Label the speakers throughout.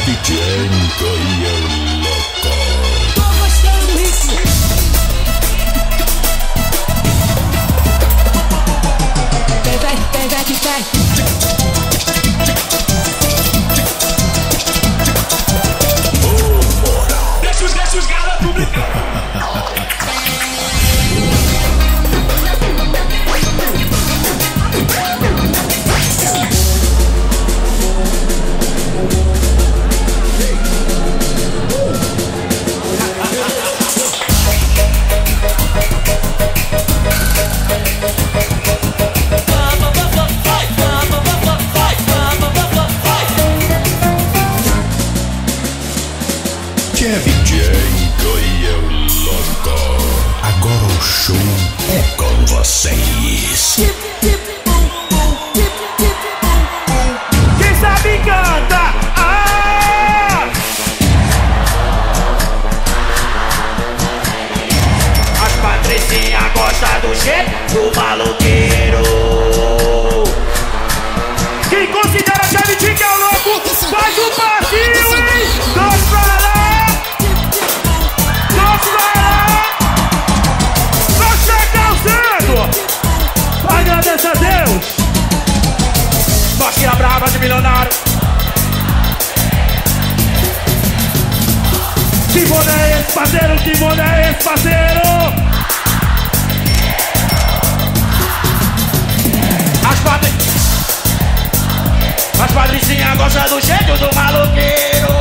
Speaker 1: Shevchenko e eu louco.
Speaker 2: Tô gostando do ritmo. Vem que vem.
Speaker 1: Deixa os garotos brincar. Shevchenko e eu louco. Agora o show é com vocês.
Speaker 3: Quem sabe canta. As patricinhas gostam do jeito do maloqueiro. Quem considera Shevchenko é o louco, faz o passinho, hein? Dois pra lá, dois pra lá. Pra chegar o centro, agradece a Deus. Nós tira brava de milionário. Que boné é esse, parceiro? Que boné é esse, parceiro? As patricinhas gostam do jeito do maloqueiro.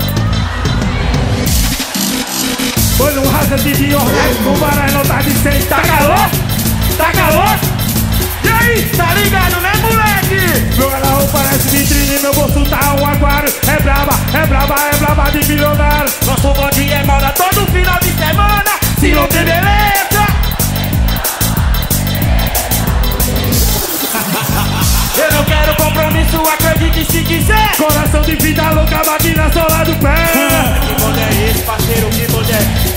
Speaker 3: Foi no raça de orgasmo, o Barai não tá de 100. Tá calor? Tá calor? E aí, tá ligado, né, moleque? Meu guarda-roupa parece vitrine, meu bolso tá um aquário. É braba de milionário. Nosso bonde é moda todo final de semana. Se não tem beleza, eu não quero compromisso, acredite se quiser. Coração de vida louca, bate na sola do pé. Que bonde é esse, parceiro, que bonde é?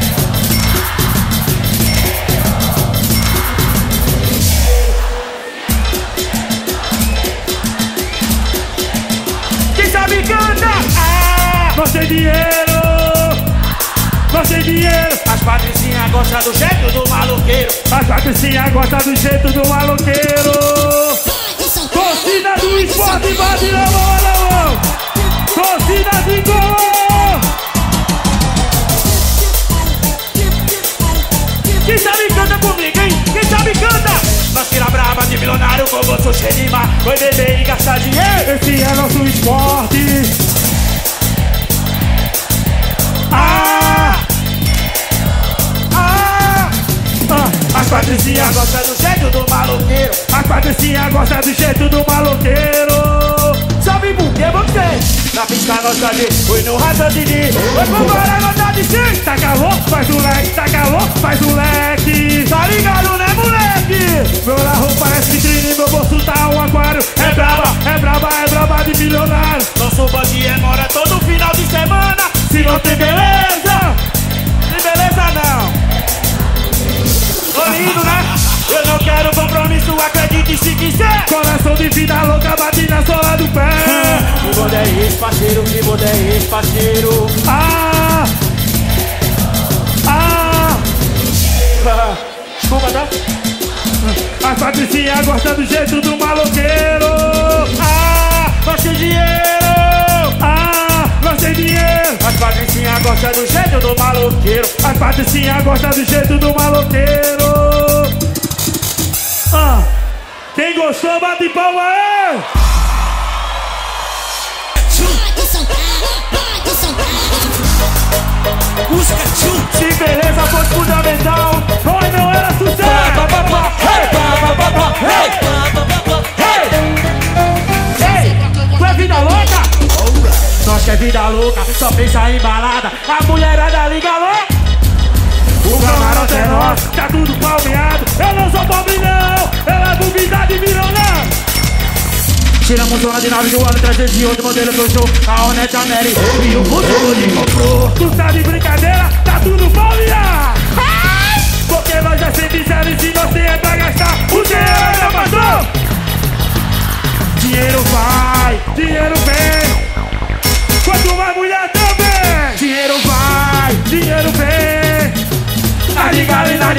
Speaker 3: Quem sabe canta. Nós tem dinheiro, nós tem dinheiro. As patricinhas gostam do jeito do maloqueiro. As patricinhas gostam do jeito do maloqueiro. Torcida do esporte, bate na mão. Torcida de gol. Quem sabe canta comigo, hein? Quem sabe canta. Nós tira brava de milionário, com bolso cheio de mar. Vai beber e gastar dinheiro. Esse é nosso esporte. As patricinhas gostam do jeito do maloqueiro. As patricinhas gostam do jeito do maloqueiro. Sabe por que você? Na pista gosta de fui no raça de foi pro Guará gosta de sim. Tá calor, faz o leque. Tá calor, faz o leque. Tá ligado, né, moleque? Meu guarda-roupa parece vitrine, meu bolso tá um aquário. É braba de milionário. Nosso bonde é mora todo final de semana. Se não tem beleza, tem beleza não. Tô lindo, né? Eu não quero compromisso, acredite se quiser. Coração de vida louca, bate na sola do pé. Que bonde é esse, parceiro? Que bonde é esse, parceiro? Desculpa, tá? As patricinhas gostam do jeito do maloqueiro. Nós tem dinheiro. Nós tem dinheiro. As patricinhas gostam do jeito do maloqueiro. As patricinhas gostam do jeito do maloqueiro. Quem gostou, bate palma aí. Se beleza fosse fundamental, nós não era sucesso. Tu é vida louca? Nós que é vida louca, só pensa em balada. A mulherada liga louca. O camarote é nosso, tá tudo palmeado. Eu não sou pobre não, eu levo vida de milionário. Tiramos zona de nave do ano 308, modelo pro show. A Hornet América e o futuro de comprou. Tu tá de brincadeira, tá tudo palmeado. Porque nós é sempre zero e se nós tem é pra gastar, o dinheiro já passou. Dinheiro vai, dinheiro vem. Quando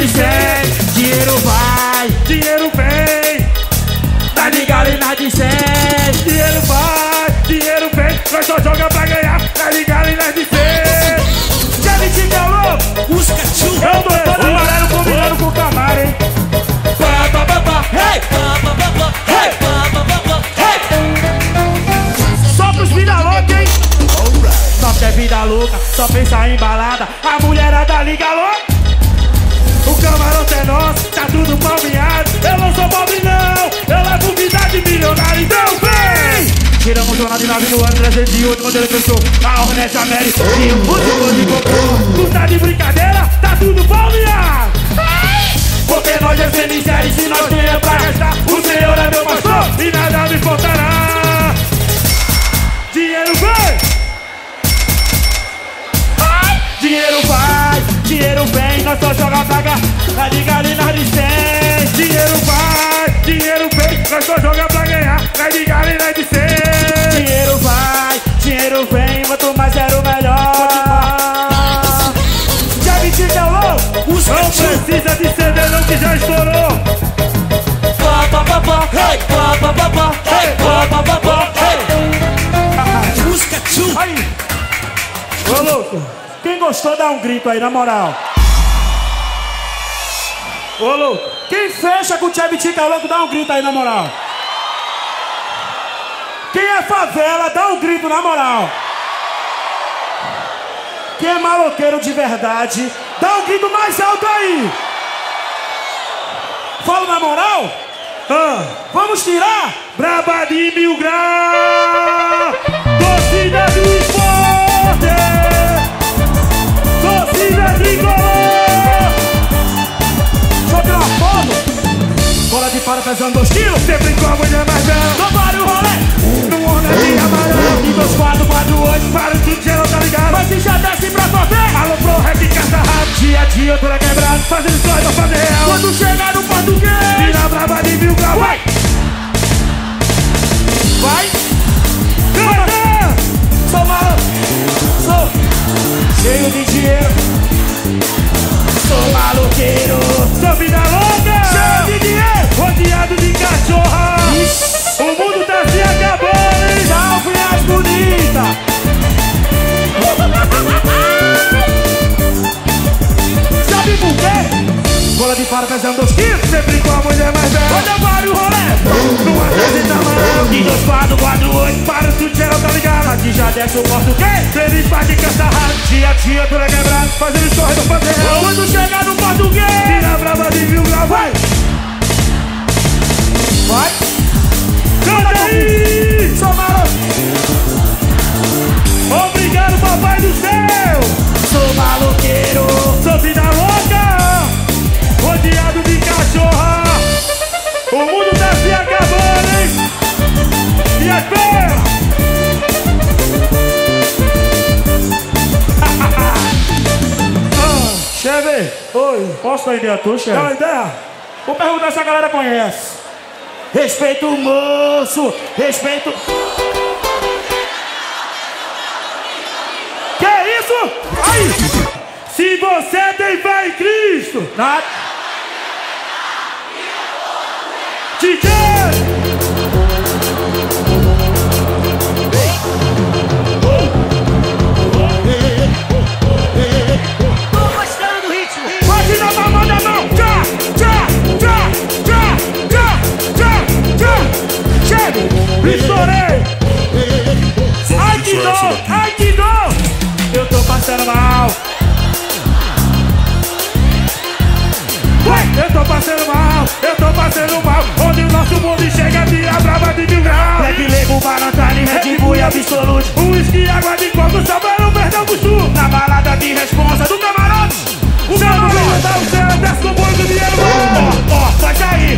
Speaker 3: de 100. Dinheiro vai, dinheiro vem. Nós de galo e nós de 100. Dinheiro vai, dinheiro vem. Nós só joga pra ganhar. Nós de galo e nós de 100. Chevy te calou.
Speaker 2: Os cachorros.
Speaker 3: É o doutor amarelo combinando com o Camaro, hein?
Speaker 2: Hey! Hey!
Speaker 3: Só pros vida louca, hein? Só quer vida louca, só pensa em balada. A mulherada liga louca. O camarote é nosso, tá tudo palmeado. Eu não sou pobre não, eu levo vida de milionário. Então vem! Tiramos jornal de nave no ano 308, quando ele fechou a Hornet América. E o futebol de comprou. Tu tá de brincadeira, tá tudo palmeado. Porque nós é felicidade, se nós temos pra gastar. O Senhor é meu pastor e nada me faltará. Dinheiro vem, dinheiro vai, dinheiro vem. Nós só joga pra cá, na de galinha de 100. Dinheiro vai, dinheiro vem. Nós só joga pra ganhar, na de galinha de 100. Dinheiro vai, dinheiro vem. Quanto mais era o melhor. Já me te calou? Não precisa de CD não que já estourou.
Speaker 2: Hey!
Speaker 3: Hey!
Speaker 2: Os cachorros.
Speaker 3: Aí! Ô louco, quem gostou dá um grito aí, na moral. Ô louco, quem fecha com o Chevy Tica louco dá um grito aí, na moral. Quem é favela dá um grito, na moral. Quem é maloqueiro de verdade dá um grito mais alto aí. Fala na moral. Vamos tirar Braba de 1000 graus. Torcida do esporte, torcida tricolor. Deixa eu tirar uma foto. Bola de para pesando 2 quilos. Sempre com a mulher mais bela. Não para o rolê. No Hornet amarelo. E 2, 4, 4, 8. Para o tudo geral, tá ligado? Mas se já desce pra fazer. Alô pro rap, caça rápido. Dia a dia eu tô quebrado. Fazendo história pra fazer real. Quando chegar no português, tira a Braba de 1000 graus. Vai! Vai! Canta! Sou maluco, sou cheio de dinheiro. Sou maloqueiro, sou vida louca. Cheio de dinheiro, rodeado de cachorra. O mundo tá se acabando, hein? Salve as bonitas. Sabe por quê? Bola de fora pesando 2 quilos. Sempre com a mulher mais velha. Quando eu paro o rolê, não acredita não. De 2, 4, 4, 8. Para tudo geral, tá ligado? Aqui já desce o português. Feliz pra de cantar rádio. Dia a dia, toda quebrada. Fazendo história, não fazer. Quando chegar no português, tira a Braba de 1000 graus, vai! Vai! Canta aí! Sou maluco! Obrigado, papai do céu! Sou maloqueiro, sou vida louca, rodeado de cachorra. O mundo tá se acabando, hein? E as pernas? Chevy, oi, posso dar ideia tua, Chevy? Dá uma ideia? Vou perguntar se a galera conhece. Respeito o moço, respeito... Que isso? Aí! Se você tem fé em Cristo, nada. DJ!
Speaker 2: Tô gostando do ritmo.
Speaker 3: Pode dar uma mão na mão! Tchá, tchá, tchá, tchá, tchá, tchá, tchá. Chega! Estourei! Ai que dor! Ai que dor! Eu tô passando mal! Ué, eu tô passando mal! Eu tô passando mal! Onde o nosso mundo chega, tira a Braba de 1000 graus! Black Label, Banatane, Red Bull e Absolute. Whisky, água de coco, sabor no Perdão do Sul. Na balada de responsa do camarote. O camarote dá o céu, desce com o boi do dinheiro. Ó, vai cair!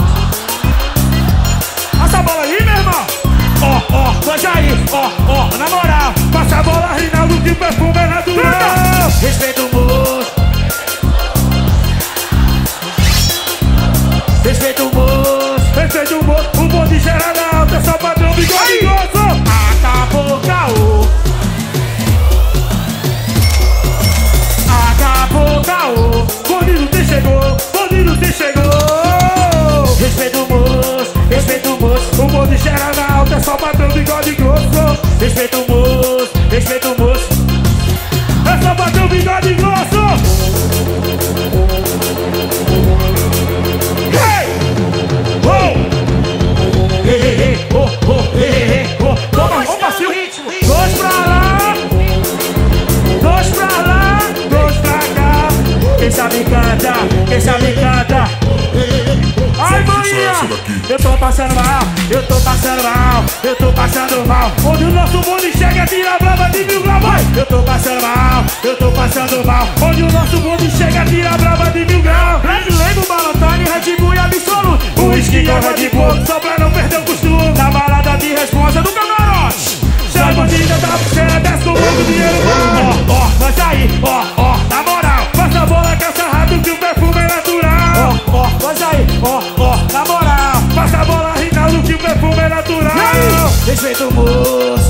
Speaker 3: Passa a bola aí, meu irmão! Ó, vai cair! Ó, na moral! Passa a bola, Rinaldo, que o perfume é natural! Respeita o moço! Respeita o moço! Respeita o moço! O bonde geral alta, só padrão, bigode grosso! Acabou, caô! Acabou, caô! Bonde não te chegou! Eu tô passando mal, eu tô passando mal, eu tô passando mal. Onde o nosso bonde chega, tira brava de 1000 graus, vai. Eu tô passando mal, eu tô passando mal. Onde o nosso bonde chega, tira brava de 1000 graus. Lembro, Balantine, Red Bull e Absoluto. O whisky e Red Bull, só pra não perder o costume. Na balada de responsa do camarote. Se a bandida tá puxando, desce com muito dinheiro. Ó, mas aí, ó, na moral. Passa a bola, caça rápido que o perfume é natural. Ó, mas aí, ó, na moral. Passa a bola, Rinaldo, que o perfume é natural. Respeita o moço.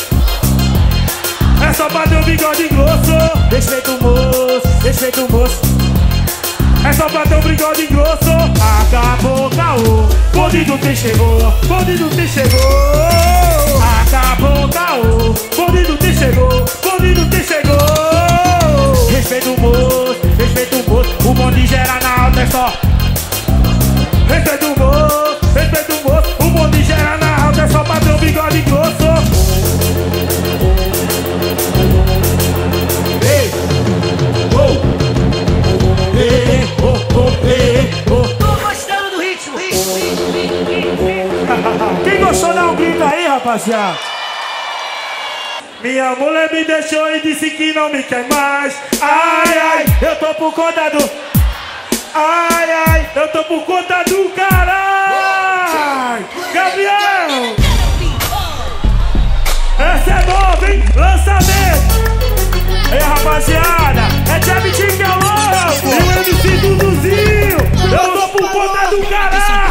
Speaker 3: É só pra ter um bigode grosso. Respeita o moço, respeita o moço. É só pra ter um bigode grosso. Acabou o caô, bandido te chegou, bandido te chegou. Acabou o caô, bandido te chegou, bandido te chegou. Respeita o moço, respeita o moço. O bonde gera na alta é só. Respeita o moço, respeita o moço. O bonde gera na alta é só pra ter um bigode grosso. Ei, oh.
Speaker 2: Tô gostando do ritmo.
Speaker 3: Quem gostou dá um grito aí, rapaziada. Minha mulher me deixou e disse que não me quer mais. Ai, ai, eu tô por conta do. Ai, ai, eu tô por conta do caralho. Gabriel, essa é nova, hein? Lançamento. Ei, rapaziada, é Jab que é louco. E o MC Duduzinho, eu tô por conta do caralho.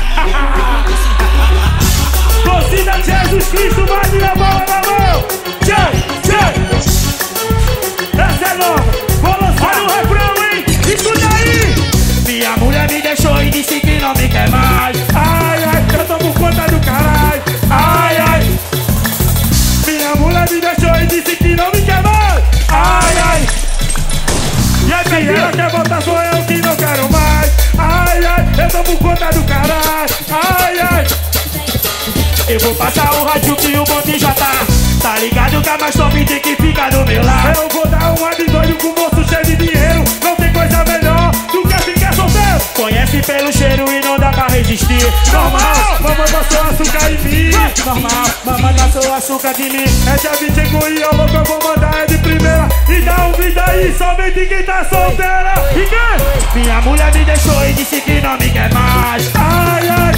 Speaker 3: Torcida Jesus Cristo, vai de a bola na mão. Tchau. Essa é nova, vou lançar no refrão, hein? Escuta aí. Minha mulher me deixou e disse que não me quer mais. Ai, ai, eu tô por conta do caralho. Ai, ai. Minha mulher me deixou e disse que não me quer mais. Ai, ai. E aí, baby, ela quer voltar, sou eu que não quero mais. Ai, ai, eu tô por conta do caralho. Ai, ai. Eu vou passar o rádio que o bonde já tá. Tá ligado que a mais top tem que ficar do meu lado. Eu vou dar uma de doido com o moço cheio de dinheiro. Não tem coisa melhor do que ficar solteiro. Conhece pelo cheiro e não dá pra resistir. Normal, mamãe passou açúcar em mim. Normal, mamãe passou açúcar de mim. Essa vida chegou e eu louco, eu vou mandar é de primeira. E dá um grito aí, somente quem tá solteira. E quem? Minha mulher me deixou e disse que não me quer mais. Ai, ai.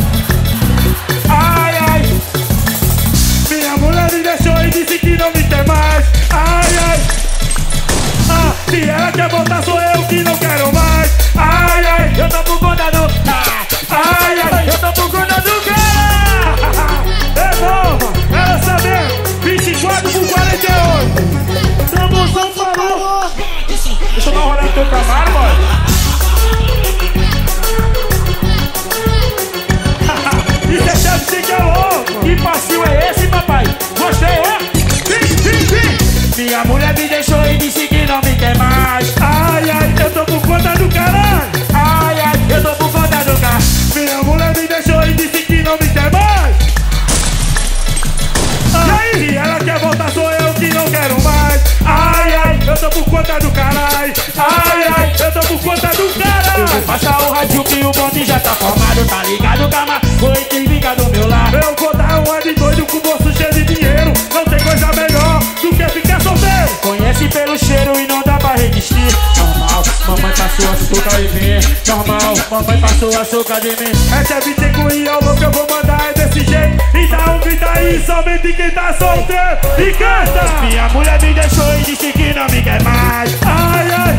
Speaker 3: Ai, ai. Minha mulher me deixou e disse que não me quer mais. Ai, ai. Ah, se ela quer voltar, sou eu que não quero mais. Ai, ai, eu tô por conta do. Ai, ai, eu tô por conta do cara. É nova, ela sabendo. 24 por 48. Promoção falou. Deixa eu dar uma olhada no teu camaro, mano. Isso é chefe de louco. Que passinho é esse, papai? Gostei, ó. Minha mulher me deixou e disse que não me quer mais. Ai, ai, eu tô por conta do caralho. Ai, ai, eu tô por conta do caralho. Minha mulher me deixou e disse que não me quer mais. E aí, ela quer voltar, sou eu que não quero mais. Ai, ai, eu tô por conta do caralho. Ai, ai, eu tô por conta do caralho. Eu vou passar o rádio que o bonde já tá formado. Tá ligado, cama? Foi quem fica do meu lado. Eu vou dar uma de doido com o bolso cheio de dinheiro. Não tem coisa melhor do que ficar solteiro. Conhece pelo cheiro e não dá pra resistir. Normal, mamãe passou açúcar em mim. Normal, mamãe passou açúcar de mim. Essa é 25 e eu louco, eu vou mandar é desse jeito. E dá um grito aí, somente quem tá solteiro. E canta! Minha mulher me deixou e disse que não me quer mais. Ai, ai.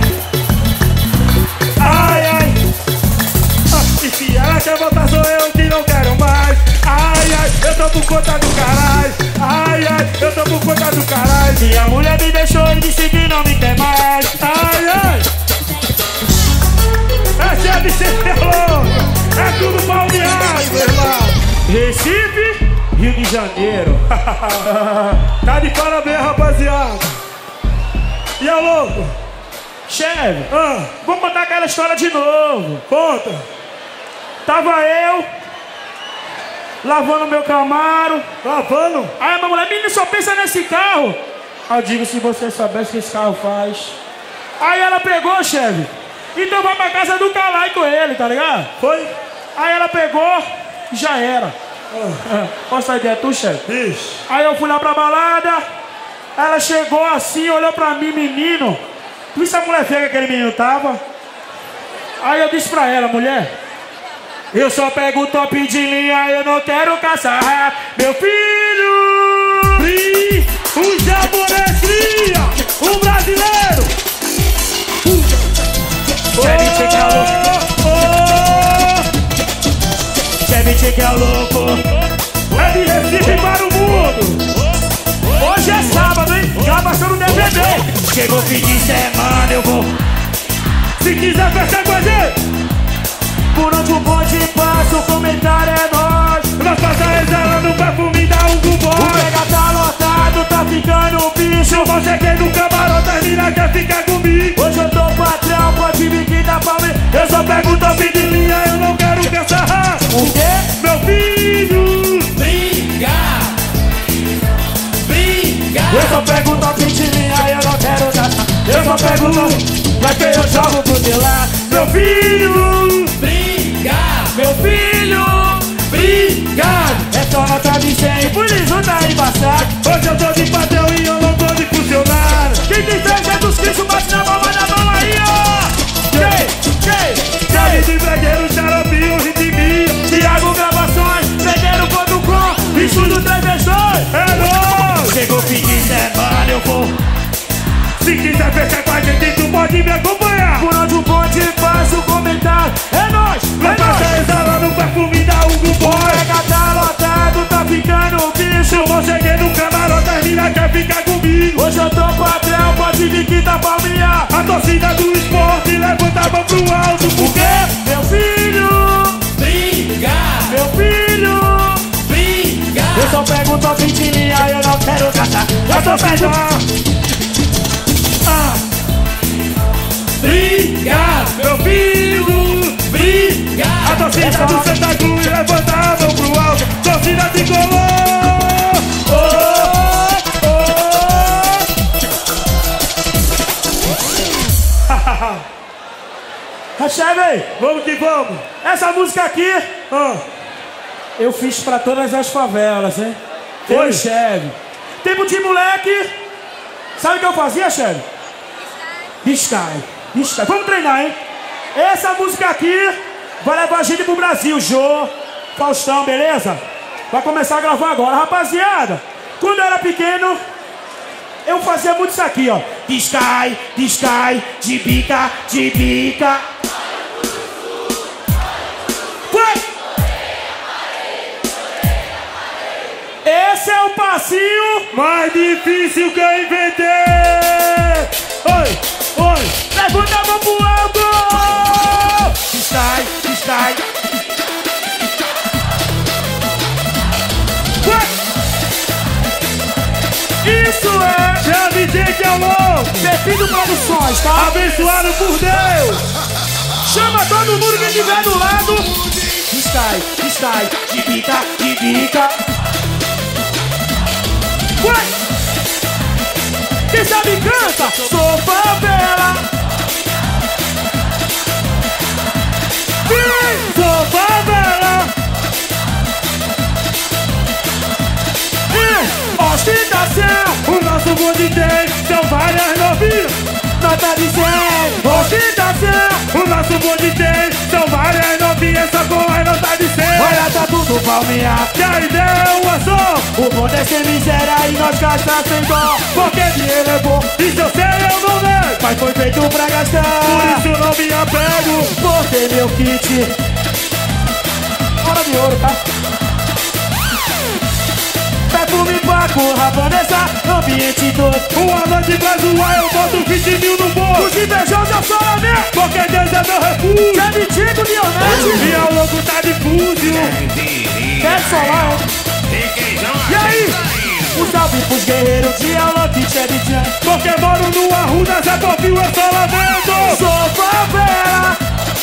Speaker 3: Ai, ai. E se ela quer voltar, sou eu que não quero mais. Ai, ai, eu tô por conta do caralho. Ai, ai, eu tô por conta do caralho. Minha mulher me deixou e disse que não me quer mais. Ai, ai. Essa é a bicheira louca. É tudo balneário, meu irmão. Recife, Rio de Janeiro. Tá de parabéns, rapaziada. E é louco? Chefe, vamos contar aquela história de novo. Conta. Tava eu lavando meu Camaro. Lavando? Aí a minha mulher, menina, só pensa nesse carro. Eu digo, se você soubesse o que esse carro faz. Aí ela pegou, chefe, então vai pra casa do Calai com ele, tá ligado? Foi. Aí ela pegou, já era. Posso dar ideia, tu, chefe? Aí eu fui lá pra balada, ela chegou assim, olhou pra mim, menino. Tu viu essa mulher feia que aquele menino tava? Aí eu disse pra ela, mulher, eu só pego o top de linha, eu não quero caçar meu filho.
Speaker 2: Um japonês cria, um brasileiro.
Speaker 3: Ceviche que é louco. Ceviche que é louco.
Speaker 2: É de Recife para o mundo.
Speaker 3: Hoje é sábado, hein? Já passou no DVD. Chegou fim de semana, eu vou.
Speaker 2: Se quiser fechar com a gente,
Speaker 3: Por onde o bonde passa, o comentário é nós.
Speaker 2: nós passa exalando o perfume da Hugo
Speaker 3: O
Speaker 2: Boss.
Speaker 3: pega tá lotado, tá ficando bicho.
Speaker 2: Eu cheguei no camarote, as mina quer ficar comigo.
Speaker 3: Hoje eu tô patrão, pode vir que dá pra mim.
Speaker 2: Eu só pego o top de linha, eu não quero caçar
Speaker 3: O quê?
Speaker 2: meu filho.
Speaker 3: Eu só pego o top de linha, eu não quero gastar. Eu só pego o top, vai que eu jogo pro teu lado.
Speaker 2: Meu filho,
Speaker 3: Meu filho,
Speaker 2: obrigado.
Speaker 3: é só nota de 100, por isso tá embaçado.
Speaker 2: Hoje eu tô de patrão e eu não tô de funcionário.
Speaker 3: Quem tem fé, Jesus Cristo, bate na palma da mão aí, ó.
Speaker 2: Chave de bregueiro, xaropinho, ritminho.
Speaker 3: Thiago Gravações, Bregueiro.com, Estúdio 3 vezes.
Speaker 2: É nóis.
Speaker 3: Chegou fim de semana, eu vou.
Speaker 2: Se quiser fechar com a gente, tu pode me acompanhar.
Speaker 3: Por onde o bonde passa, o comentário é nóis,
Speaker 2: Vai
Speaker 3: é
Speaker 2: passar
Speaker 3: nóis.
Speaker 2: exalando o perfume da Hugo Boss.
Speaker 3: Pega tá lotado, tá ficando bicho.
Speaker 2: Eu cheguei no camarote, as mina quer ficar comigo.
Speaker 3: Hoje eu tô patrão, pode vir que dá pra minha.
Speaker 2: A torcida do esporte levanta a mão pro alto.
Speaker 3: O quê? Meu filho, meu filho. Eu só pego o top de linha, eu não quero caçar. Eu só pego.
Speaker 2: Obrigado, meu filho. Obrigado. A torcida do Santa Cruz levanta a mão pro alto. Torcida tricolor.
Speaker 3: Cheve,
Speaker 2: Vamos que vamos.
Speaker 3: essa música aqui eu fiz pra todas as favelas, hein?
Speaker 2: Foi?
Speaker 3: Eu, Cheve. Tempo de moleque. Sabe o que eu fazia, Cheve? Biscay. Vamos treinar, hein? Essa música aqui vai levar a gente pro Brasil. Jô, Faustão, beleza? Vai começar a gravar agora. Rapaziada, quando eu era pequeno, eu fazia muito isso aqui, ó. Biscay, de bica. Foi! Esse é o passinho
Speaker 2: Mais difícil que eu inventei. Oi.
Speaker 3: Levanta a mão pro alto! Biscay. Isso é
Speaker 2: Chave de que é louco.
Speaker 3: Pepino Produções, tá?
Speaker 2: Abençoado por Deus.
Speaker 3: Chama todo mundo que estiver do lado. Biscay, de bica. Vai! Quem sabe canta, sou favela.
Speaker 2: Sou favela.
Speaker 3: Ostentação,
Speaker 2: O nosso bonde tem, são várias novinhas.
Speaker 3: nota de 100. Ostentação,
Speaker 2: O nosso bonde tem, são várias novinhas. Só com as notas de 100.
Speaker 3: olha, tá tudo palminha.
Speaker 2: Que a ideia é uma só.
Speaker 3: O bom é ser miséria e nós gastar sem dó.
Speaker 2: Porque dinheiro é bom, e se eu sei eu não nego.
Speaker 3: Mas foi feito pra gastar.
Speaker 2: Por isso não me apego.
Speaker 3: Botei meu kit. Hora de ouro, tá? Perfume Paco, Rabanesa, ambiente todo.
Speaker 2: Uma noite pra zoar, eu boto 20 mil no bolso.
Speaker 3: Os invejosos eu sou a minha.
Speaker 2: Porque Deus é meu refúgio.
Speaker 3: Quer mentir com Dionete?
Speaker 2: E ao louco tá difúzio.
Speaker 3: Quer solar, hein? E aí? Um salve pros guerreiros de Alok, Chevy Chan.
Speaker 2: Porque moro no Arruda, Zé Povinho, eu só lamento.
Speaker 3: Sou favela.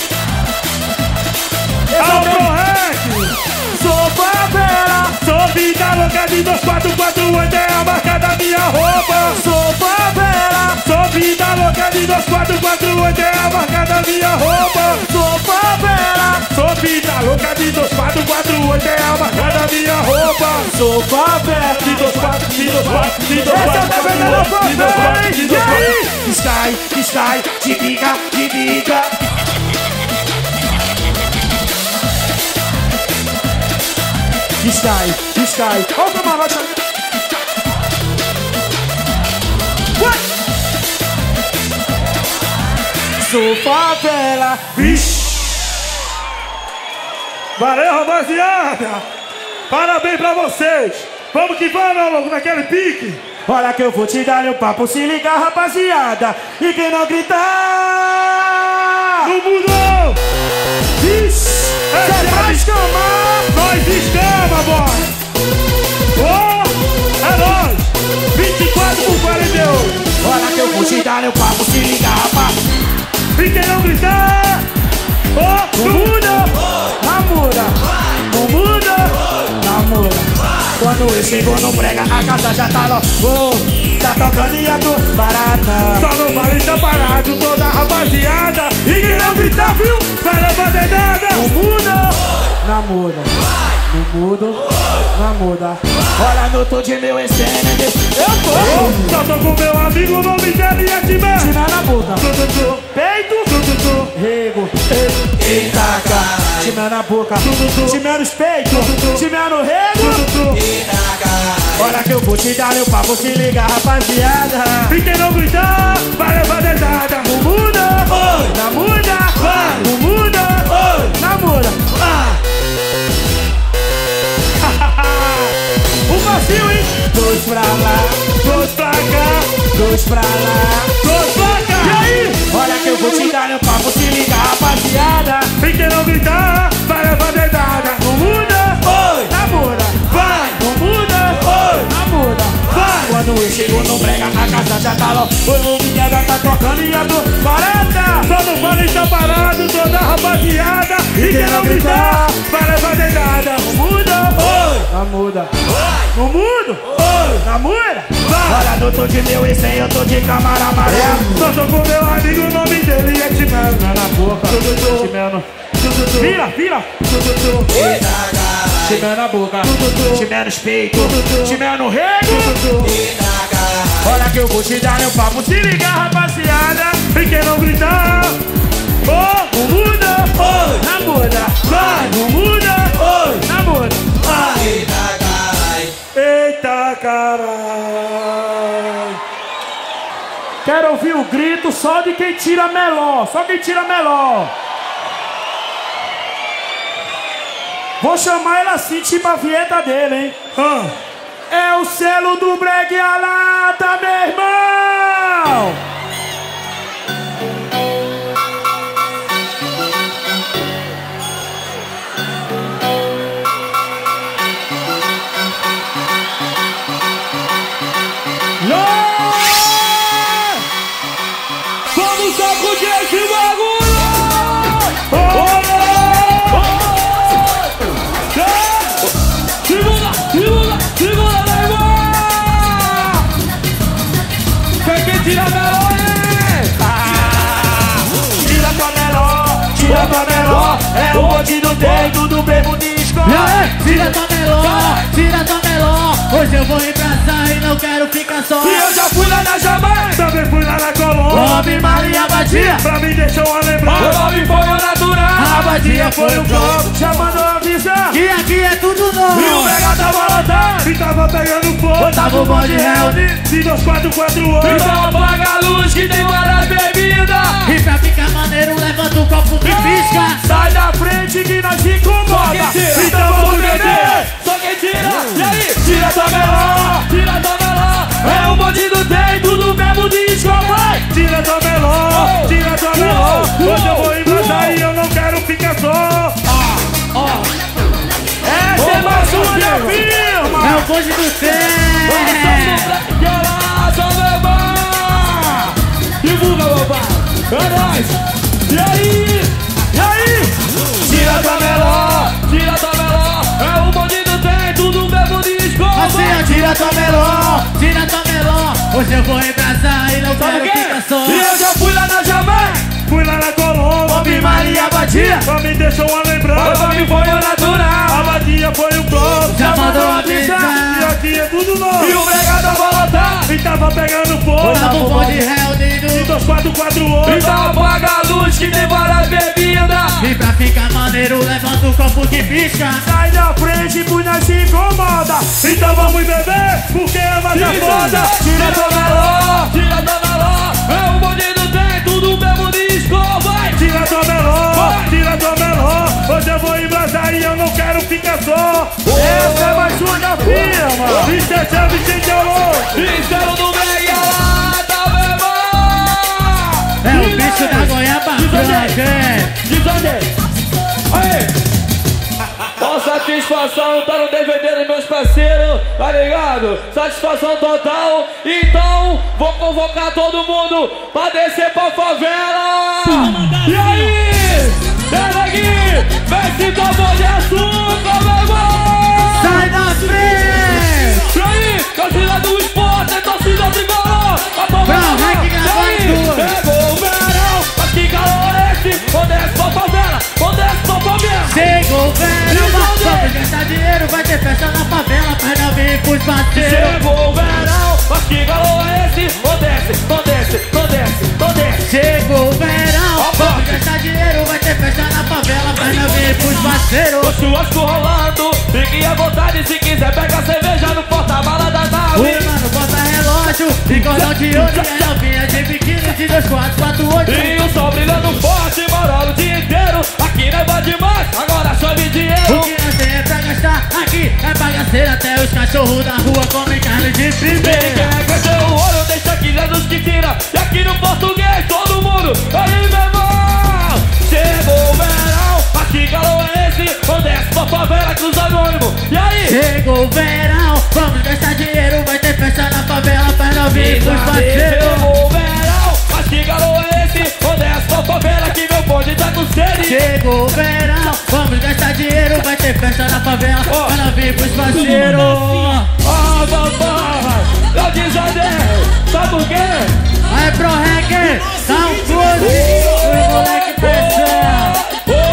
Speaker 3: Eu sou bem-
Speaker 2: Alcorrec.
Speaker 3: Sou favela.
Speaker 2: Sou vida louca de 2448, é a marca da minha roupa.
Speaker 3: Sou favela.
Speaker 2: Sou vida louca de 2448, é a marca da minha roupa.
Speaker 3: Sou favela.
Speaker 2: Sou vida louca de 2448 é a marca da minha roupa.
Speaker 3: Sou favela
Speaker 2: De 24, de 24, de 24,
Speaker 3: Essa é a favela da favela.
Speaker 2: de
Speaker 3: E aí?
Speaker 2: Sky, de bica, de bica.
Speaker 3: Sky. Olha o camarote. Sou favela.
Speaker 2: Vixe. Valeu, rapaziada. Parabéns pra vocês. Vamos que vamos, meu louco, naquele pique.
Speaker 3: Olha que eu vou te dar um papo, se liga, rapaziada. E quem não gritar
Speaker 2: Não mudou.
Speaker 3: Vixe,
Speaker 2: Essa
Speaker 3: cê
Speaker 2: é a
Speaker 3: vai escamar.
Speaker 2: Nós escama, boy. Oh, é nóis. 24 por 48.
Speaker 3: Olha que eu vou te dar um papo, se liga, rapaz.
Speaker 2: E quem não gritar, oh,
Speaker 3: Não muda, namora. Não muda, namora. Quando eu chego no brega, a casa já tá lá. Tá tocando e eu tô barata.
Speaker 2: só não vale estar parado toda a rapaziada. E quem não gritar, viu, vai levar dedada.
Speaker 3: Não muda, namora. Não muda, namora. Olha no tô de meu estende. Eu tô.
Speaker 2: Só tô com meu amigo, o nome dele é Timé.
Speaker 3: Tirar na boca.
Speaker 2: Peito,
Speaker 3: Rego. Eita, cara. Tirar na boca. Tirar nos peitos. Tirar no rego. Olha que eu vou te dar meu papo, se liga, rapaziada.
Speaker 2: e quem não gritar, vai levar dedada.
Speaker 3: Não muda, não muda, não muda, não muda.
Speaker 2: O macio, hein?
Speaker 3: Dois pra lá,
Speaker 2: Dois pra cá,
Speaker 3: dois pra lá.
Speaker 2: dois pra cá.
Speaker 3: E aí? Olha que eu vou te dar meu papo, se liga, rapaziada.
Speaker 2: E quem não gritar, vai levar dedada.
Speaker 3: Não muda, namora.
Speaker 2: Vai,
Speaker 3: Não muda, namora.
Speaker 2: vai.
Speaker 3: Quando eu chego no brega, a casa já tá lá. O minha tá tocando e eu tô barata.
Speaker 2: Só não vale estar parado toda a rapaziada. E quem não gritar, vai levar dedada.
Speaker 3: Não muda, namora.
Speaker 2: No mundo,
Speaker 3: Namora.
Speaker 2: vai.
Speaker 3: Olha, não tô de meu e eu tô de câmara amarela.
Speaker 2: Só tô com meu amigo, o nome dele é Timé.
Speaker 3: Na boca,
Speaker 2: Timeno.
Speaker 3: vira. Tiver na boca, tiver nos peitos, tiver no rego. Olha que eu vou te dar meu papo, se liga, rapaziada.
Speaker 2: E quem não gritar, oh,
Speaker 3: Não muda, namora. Não muda, namora.
Speaker 2: eita caralho.
Speaker 3: Quero ouvir o grito só de quem tira meló, só quem tira meló. Vou chamar ele assim, tipo a vinheta dele, hein? É o selo do Breg Alata, meu irmão!
Speaker 2: Vamos sacudir esse bagulho! Segura, meu irmão! Quem que tira meló,
Speaker 3: Tira tua meló, é o bonde do dedo do mesmo disco.
Speaker 4: Tira tua meló, hoje eu vou embraçar e não quero ficar só.
Speaker 2: E eu já fui lá na Jamaica, também fui lá na Colômbia.
Speaker 4: Homem, Maria, Badia,
Speaker 2: Pra mim deixou uma lembrança. O nome foi o natural.
Speaker 4: a Badia foi o bloco.
Speaker 3: Já mandou avisar.
Speaker 4: Que aqui é tudo
Speaker 2: E o
Speaker 4: novo.
Speaker 2: Mega tava lotado. E tava pegando fogo.
Speaker 4: Tava o bonde reunido.
Speaker 2: De 2448. Então apaga a luz que tem várias bebidas.
Speaker 4: E pra ficar maneiro, levanta o copo e pisca.
Speaker 2: Sai da frente que nós se incomoda. Então vamos beber. Só quem tira. E aí? Tira tua meló. Tira tua meló. É um bonde do dentro do mesmo disco, vai. Tira tua meló. Tira tua meló. Hoje eu vou embraçar e eu não quero ficar só. Essa é mais uma minha firma.
Speaker 4: É o bonde do céu.
Speaker 2: Divulga, meu pai. É nóis. E aí? Tira tua meló. É um bonde do dentro do mesmo disco.
Speaker 4: Assim, ó, tira tua meló. Hoje eu vou embraçar e não
Speaker 2: Sabe o
Speaker 4: quero
Speaker 2: quê?
Speaker 4: ficar só.
Speaker 2: E eu já fui lá na Jamaica.
Speaker 3: fui lá na Colômbia.
Speaker 4: Bob Maria Badia,
Speaker 3: Só me deixou uma lembrança.
Speaker 2: Pra mim foi o natural.
Speaker 3: A Badia foi o próprio.
Speaker 4: já mandou avisar.
Speaker 3: E aqui é tudo novo.
Speaker 2: E o brega da volta.
Speaker 3: E tava pegando fogo.
Speaker 4: Tava um bom de réu
Speaker 3: E
Speaker 4: dentro.
Speaker 3: 2448.
Speaker 2: Então apaga a luz que tem várias bebidas.
Speaker 4: E pra ficar maneiro, levanta o copo que pisca.
Speaker 3: Sai da frente, punha se incomoda. Então vamos beber, porque é mais a foda.
Speaker 2: Tira tua meló, tira tua meló. É um bandido tem tudo mesmo disco, vai.
Speaker 3: Tira tua meló, tira tua meló. Hoje eu vou embrasar e eu não quero ficar só. Essa é mais uma da firma. Vicente é Vicente Alô.
Speaker 2: Pincel do Brega lá, tá mesmo.
Speaker 4: É o bicho da goiaba branca.
Speaker 2: Diz onde? Aí. Ó, satisfação, tá no DVD dos meus parceiros, tá ligado? Satisfação total. Então, vou convocar todo mundo pra descer pra favela. E aí? Desce aqui, vem se tomou de açúcar, meu irmão.
Speaker 4: Sai da frente.
Speaker 2: E aí, torcida do esporte, torcida tricolor.
Speaker 4: Pra rec gravar tudo.
Speaker 2: Chegou o verão, mas que calor é esse? Onde é pra favela? Onde é pra favela?
Speaker 4: Chegou o verão, vamos gastar dinheiro, vai ter festa na favela, mas não vem pros parceiros.
Speaker 2: Chegou o verão, mas que calor é esse? Onde desce, onde desce, onde desce, onde desce?
Speaker 4: Chegou o verão, vamos gastar dinheiro, vai ter festa na favela, mas não vem pros parceiros.
Speaker 2: O churrasco rolando, fique à vontade. Se quiser pegar cerveja no porta-mala da nave.
Speaker 4: Oi, mano, bota relógio, e cordão de ouro, e novinha de biquíni de 2448.
Speaker 2: E o sol brilhando forte, morando o dia inteiro. Aqui não é bom demais, agora chove
Speaker 4: O
Speaker 2: dinheiro.
Speaker 4: que nós tem é pra gastar aqui, é bagaceira, até os cachorros da rua comem carne de
Speaker 2: Quem
Speaker 4: primeira.
Speaker 2: quer crescer o olho, deixa aqui Jesus que tira. E aqui no português, todo mundo, aí meu irmão. Chegou o verão, mas que calor é esse? Onde desce pra favela, cruza anônimo. E aí?
Speaker 4: Chegou o verão, vamos gastar dinheiro, vai ter festa na favela, pra não vir pros parceiros.
Speaker 2: Chegou o verão, mas que calor é esse? Onde desce pra favela, que meu bonde tá com sede.
Speaker 4: Chegou o verão, vamos gastar dinheiro, vai ter festa na favela, pra não vir pros parceiros.
Speaker 2: Ah, papai, eu desadeiro, sabe por quê?
Speaker 4: Aí pro reggae, dá um close, o moleque pensa.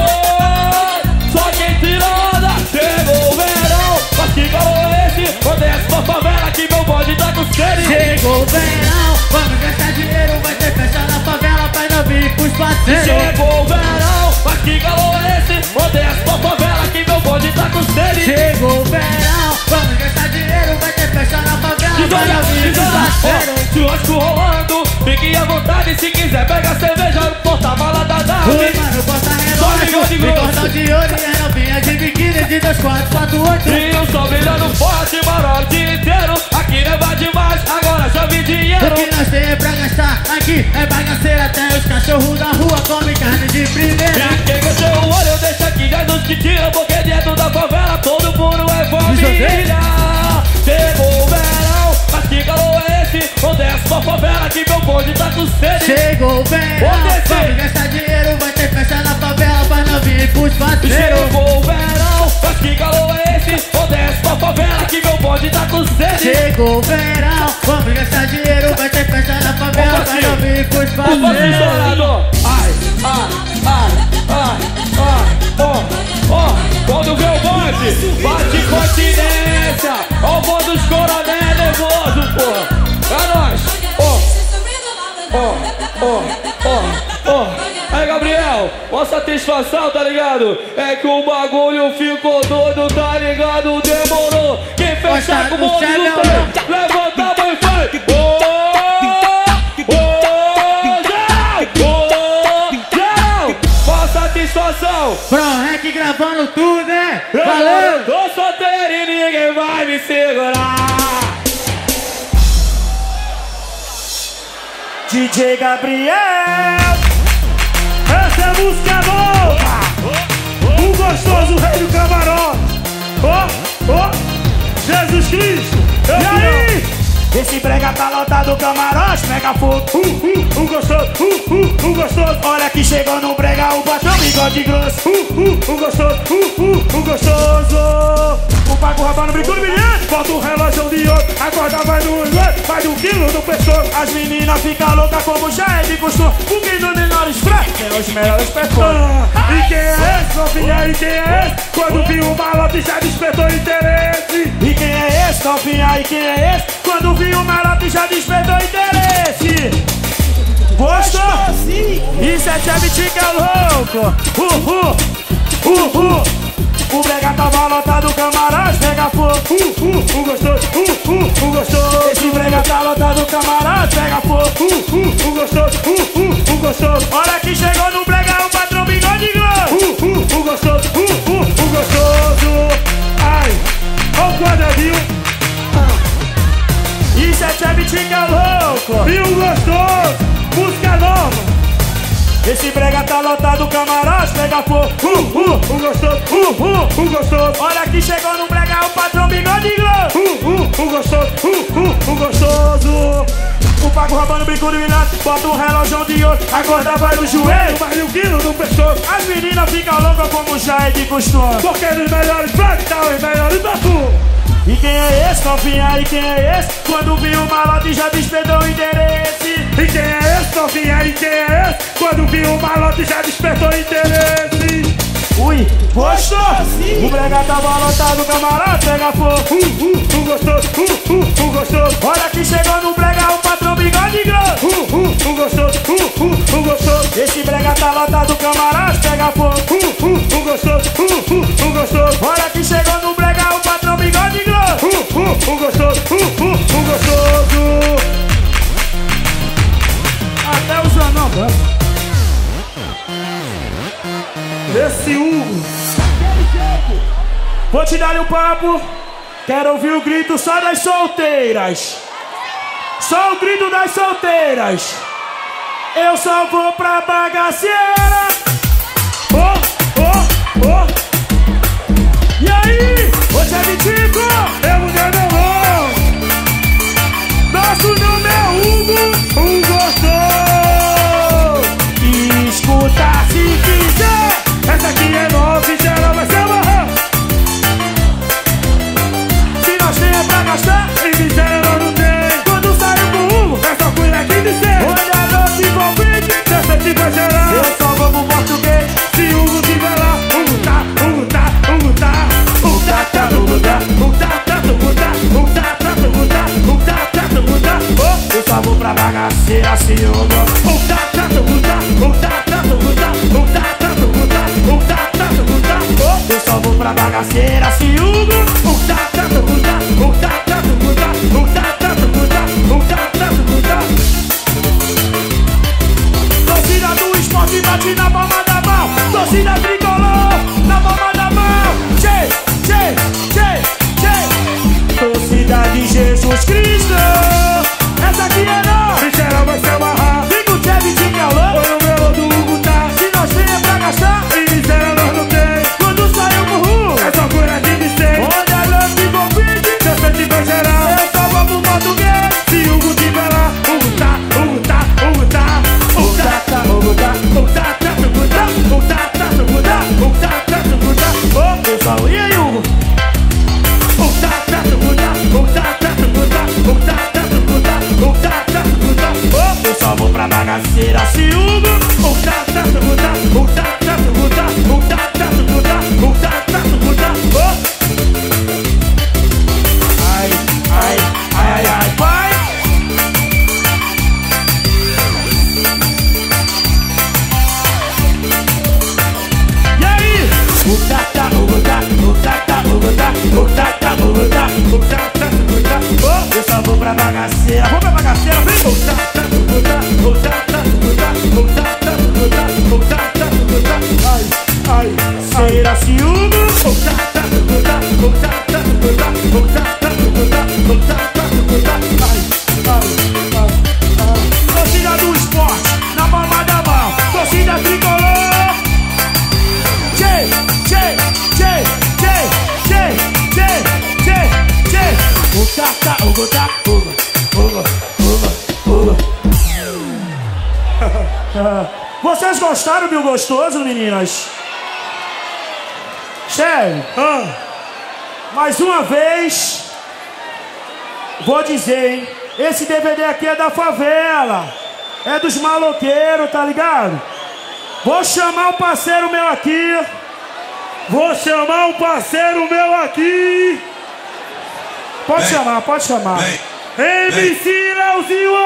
Speaker 2: Só quem tira onda, chegou o verão, mas que calor é esse? Onde desce pra favela, que meu bonde tá com sede.
Speaker 4: Chegou o verão, vamos gastar dinheiro, vai ter festa na favela, pra não vir pros parceiros.
Speaker 2: Chegou o verão, mas que calor é esse? Onde desce pra favela, que meu bonde tá com sede.
Speaker 4: Chegou o verão, vamos gastar dinheiro, vai ter festa na favela, pra não vir pros parceiros.
Speaker 2: Churrasco rolando, fique à vontade. Se quiser pegar cerveja no porta-mala da
Speaker 4: Oi,
Speaker 2: nave.
Speaker 4: mano, bota relógio, e cordão de ouro, e novinha de biquíni de 2448.
Speaker 2: E o sol brilhando forte, marolo o dia inteiro. Aqui não é bom demais, agora chove
Speaker 4: O
Speaker 2: dinheiro.
Speaker 4: que nós tem é pra gastar aqui, é bagaceira, até os cachorros da rua comem carne de primeira.
Speaker 2: E quem cresceu o olho, deixa aqui Jesus que tira. Porque dentro da favela todo mundo é família. Chegou o verão, mas que calor é esse? Onde desce pra favela, que meu bonde tá com sede.
Speaker 4: Chegou o verão, vamos gastar dinheiro, vai ter festa na favela, pra não vir pros parceiros.
Speaker 2: Chegou o verão, mas que calor é esse? Onde desce pra favela, que meu bonde tá com sede.
Speaker 4: Chegou o verão, vamos gastar dinheiro, vai ter festa na favela, pra não vir pros
Speaker 2: Opa,
Speaker 4: parceiros.
Speaker 2: estourador. Ai, ai, ai, ai, ai, ó, ó. Quando vê o bonde, bate continência. Ó o bonde dos coronel nervoso, porra. É nóis. Ó, ó, ó, ó, ó. Aí, Gabriel, uma satisfação, tá ligado? É que o bagulho ficou doido, tá ligado? Demorou. Quem fechar com o bonde não tem. Levanta a mão e faz. Satisfação!
Speaker 4: Pro Rec gravando tudo, né? Valeu!
Speaker 2: Tô solteiro e ninguém vai me segurar.
Speaker 3: DJ Gabriel. Essa é música nova. O gostoso rei do camarote. Ó, Jesus Cristo. E aí? Esse brega tá lotado, camarote, mega fogo. O gostoso. Olha que chegou no brega, o batom bigode grosso. O gostoso. O pago roubando brinco do menino. Bota o relógio de ouro, a corda vai no inglês. mais de 1 quilo no pescoço.
Speaker 2: As meninas ficam loucas como já é de costume, porque nos menores fracos tem os melhores performances.
Speaker 3: E quem é esse, novinha? E quem é esse? Quando viu o malote já despertou interesse.
Speaker 2: E quem é esse, novinha? E quem é esse? Quando viu o malote já despertou interesse. Gostou? Isso é Chevy que é louco. O brega tava lotado, camarada, pega fogo.
Speaker 3: Gostoso.
Speaker 2: Esse brega tá lotado, camarada, pega fogo.
Speaker 3: Gostoso.
Speaker 2: Olha que chegou no brega o patrão Bigode Globo.
Speaker 3: Gostoso. Ai, ó o quadradinho.
Speaker 2: Isso é Chevy que é louco.
Speaker 3: E o gostoso, música nova.
Speaker 2: Esse brega tá lotado, camarada, pega fogo.
Speaker 3: Gostoso.
Speaker 2: Olha que chegou no brega o patrão Bigode Globo.
Speaker 3: Gostoso.
Speaker 2: O pago roubando brinco de milhão, bota um relógio de ouro, a corda vai no joelho.
Speaker 3: Mais de 1 quilo no pescoço.
Speaker 2: As meninas ficam loucas como já é de costume.
Speaker 3: Porque nos melhores fracos tá os melhores bafos.
Speaker 2: E quem é esse, novinha? E quem é esse? Quando viu o malote já despertou o interesse.
Speaker 3: E quem é esse, novinha? E quem é esse? Quando viu o malote já despertou interesse.
Speaker 2: Ui, gostou? O brega tava lotado, camarada, pega fogo.
Speaker 3: Gostoso.
Speaker 2: Olha que chegou no brega o patrão Bigode Globo.
Speaker 3: Gostoso.
Speaker 2: Esse brega tá lotado, camarada, pega fogo.
Speaker 3: Gostoso.
Speaker 2: Olha que chegou no brega o patrão Bigode Globo.
Speaker 3: Gostoso.
Speaker 2: Até o Janão, mano.
Speaker 3: Esse Hugo.
Speaker 2: Vou te dar um papo. Quero ouvir o grito só das solteiras. Só o grito das solteiras. Eu só vou pra bagaceira. E aí? Hoje é Vitico.
Speaker 3: Eu não ganho não.
Speaker 2: Nosso nome é Hugo.
Speaker 3: Gostoso.
Speaker 2: Escuta se quiser.
Speaker 3: Essa aqui é nova e geral vai ser amarrar.
Speaker 2: Se nós tem é pra gastar.
Speaker 3: E miséria nós não tem.
Speaker 2: Quando saiu com o Hugo,
Speaker 3: É só cuidar aqui de ser.
Speaker 2: olha não se convide.
Speaker 3: Dessa tipo é geral.
Speaker 2: Eu só vou pro português.
Speaker 3: Se Hugo tiver lá, Hugo tá.
Speaker 2: Eu só vou pra bagaceira se Hugo. Eu só vou pra bagaceira se Hugo. Torcida do esporte bate na palma da mão. Torcida tricolor na palma da mão. Tchê. Torcida de Jesus Cristo. Essa aqui é nós.
Speaker 3: E geral vai se amarrar.
Speaker 2: Fica o Chevy de calor.
Speaker 3: Olha o meu do Hugo tá.
Speaker 2: Se nós tem é pra gastar.
Speaker 3: E miséria nós não tem.
Speaker 2: Quando saiu com o Hugo,
Speaker 3: É só cuidar aqui de ser.
Speaker 2: olha não se convide.
Speaker 3: Dessa tipo é geral.
Speaker 2: Eu só vou pro português.
Speaker 3: Se Hugo tiver lá, Hugo tá.
Speaker 2: Pessoal, e aí, Hugo? Eu só vou pra bagaceira se Hugo. Ai, vai. E aí? Eu só vou pra bagaceira. Vou pra bagaceira, vem. Será se Hugo? Torcida do esporte na palma da mão. Torcida tricolor. Tchê. Vocês gostaram do gostoso, meninas? Chefe, mais uma vez, vou dizer, hein?
Speaker 3: esse DVD aqui é da favela. É dos maloqueiros, tá ligado? Vou chamar um parceiro meu aqui. Pode chamar, pode chamar. MC Leozinho!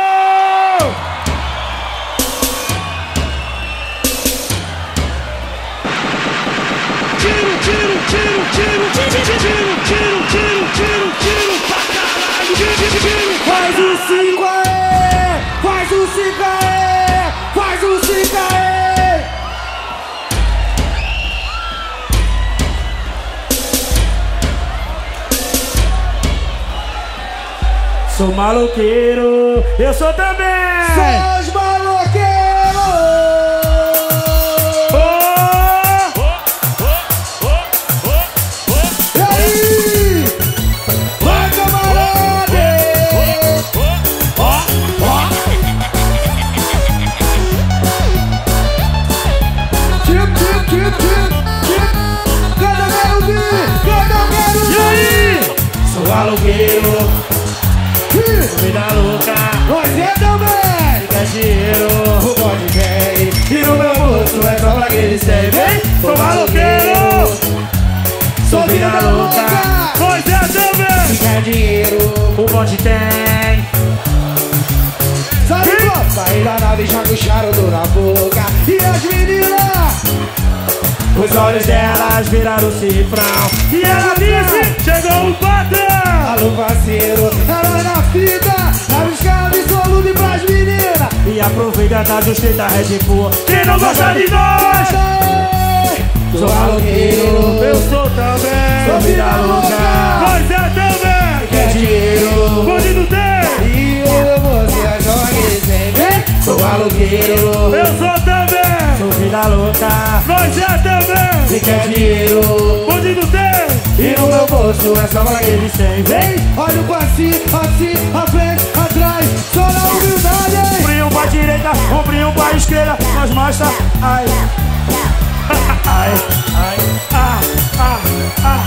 Speaker 2: Tiro pra caralho.
Speaker 3: Faz o 5 aê! Faz o 5 aê! Faz o 5 aê! Sou maloqueiro, eu sou também!
Speaker 2: Sou os maloqueiros!
Speaker 3: E aí? Vai, camarada!
Speaker 2: Cada quero vir!
Speaker 3: E aí? Sou maloqueiro, vida louca,
Speaker 2: Você também!
Speaker 3: fica dinheiro,
Speaker 2: O bode vem!
Speaker 3: e no meu bolso é só pra aquele sempre. Sou maloqueiro, sou vida louca, pois é também.
Speaker 2: Quer dinheiro!
Speaker 3: O bonde tem.
Speaker 2: Sabe como? Saí da nave e joga o charuto na boca. E as meninas?
Speaker 3: Os olhos delas viraram cifrão. E ela disse, chegou o patrão.
Speaker 2: Alô parceiro, ela na fita. Na buscada de soludo pras meninas.
Speaker 3: E aproveita da justiça Red Bull. Quem não gosta de nós?
Speaker 2: Sou maloqueiro,
Speaker 3: Eu sou também.
Speaker 2: sou vida louca.
Speaker 3: Pois é também.
Speaker 2: Quer dinheiro?
Speaker 3: Bonde não tem.
Speaker 2: E eu você joga sempre. Sou maloqueiro,
Speaker 3: Eu sou também. Sou vida louca. Nós é também.
Speaker 2: se quer dinheiro.
Speaker 3: Bonde não tem.
Speaker 2: E no meu bolso é só pra
Speaker 3: Ele sem vem.
Speaker 2: olha pra assim, à frente, atrás, só na humildade.
Speaker 3: Ombrinho pra direita, ombrinho pra esquerda. Nós mostra. Ai. Ai, ai, ah, ah, ah.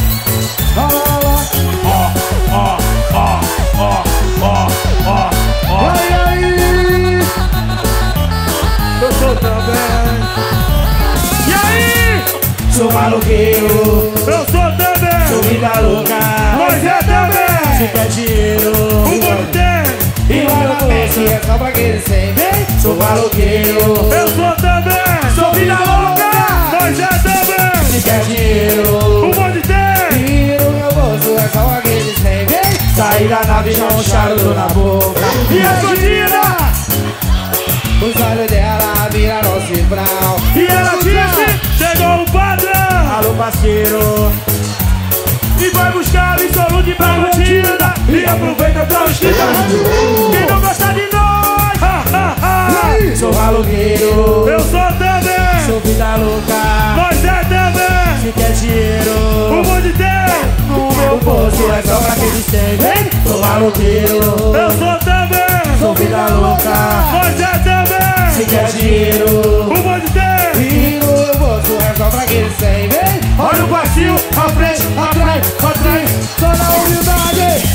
Speaker 2: Vai aí!
Speaker 3: Eu sou também. E aí?
Speaker 2: Sou maloqueiro,
Speaker 3: Eu sou também.
Speaker 2: sou vida louca.
Speaker 3: Nós é também.
Speaker 2: Se quer dinheiro,
Speaker 3: O bonde tem.
Speaker 2: e lá na mente é só pra quem sempre. Sou maloqueiro,
Speaker 3: Eu sou também.
Speaker 2: sou vida louca.
Speaker 3: Nós é também.
Speaker 2: Se quer dinheiro,
Speaker 3: O bonde tem.
Speaker 2: e no meu bolso é só pra quem sempre. Saí da nave com um charuto na boca.
Speaker 3: E a escondida?
Speaker 2: Os olhos dela viraram cifrão.
Speaker 3: E ela disse, chegou o padrão. Alô parceiro. E vai buscar absoluto pra batida. E aproveita pra esquina. Quem não gosta de nós? Ha, ha, ha.
Speaker 2: Sou maloqueiro,
Speaker 3: Eu sou também.
Speaker 2: sou vida louca.
Speaker 3: Nós é também.
Speaker 2: Se quer dinheiro,
Speaker 3: O bonde tem.
Speaker 2: no meu bolso é só pra quem sempre. Sou maloqueiro,
Speaker 3: Eu sou também.
Speaker 2: sou vida louca.
Speaker 3: Nós é também.
Speaker 2: Se quer dinheiro,
Speaker 3: O bonde tem.
Speaker 2: e no meu bolso é só pra quem sempre.
Speaker 3: Olha o passinho,
Speaker 2: À frente, atrás, só na humildade.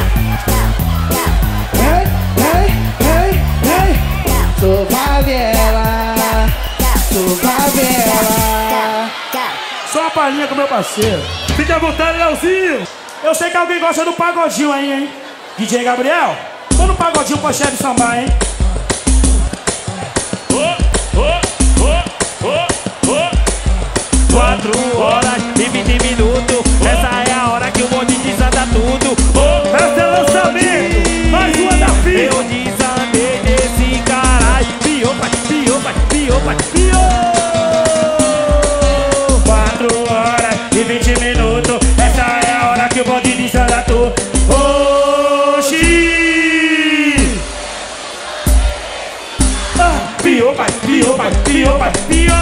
Speaker 2: Ei, ei, ei, ei. Sou favela, sou favela.
Speaker 3: Só uma palhinha com meu parceiro. Fica à vontade, Leozinho. Eu sei que alguém gosta do pagodinho aí, hein? DJ Gabriel, tô no pagodinho pra chefe sambar, hein?
Speaker 5: 4 horas e 20 minutos. Essa é a hora que o bonde desanda tudo.
Speaker 3: Esse é lançamento, mais uma da fila.
Speaker 5: Eu desandei desse caralho. Piou, pai, piou, pai, piou, pai, piou.
Speaker 3: 4 horas e 20 minutos. Essa é a hora que o bonde desanda tudo. Oxi! Piou, pai, piou, pai, piou, pai, piou.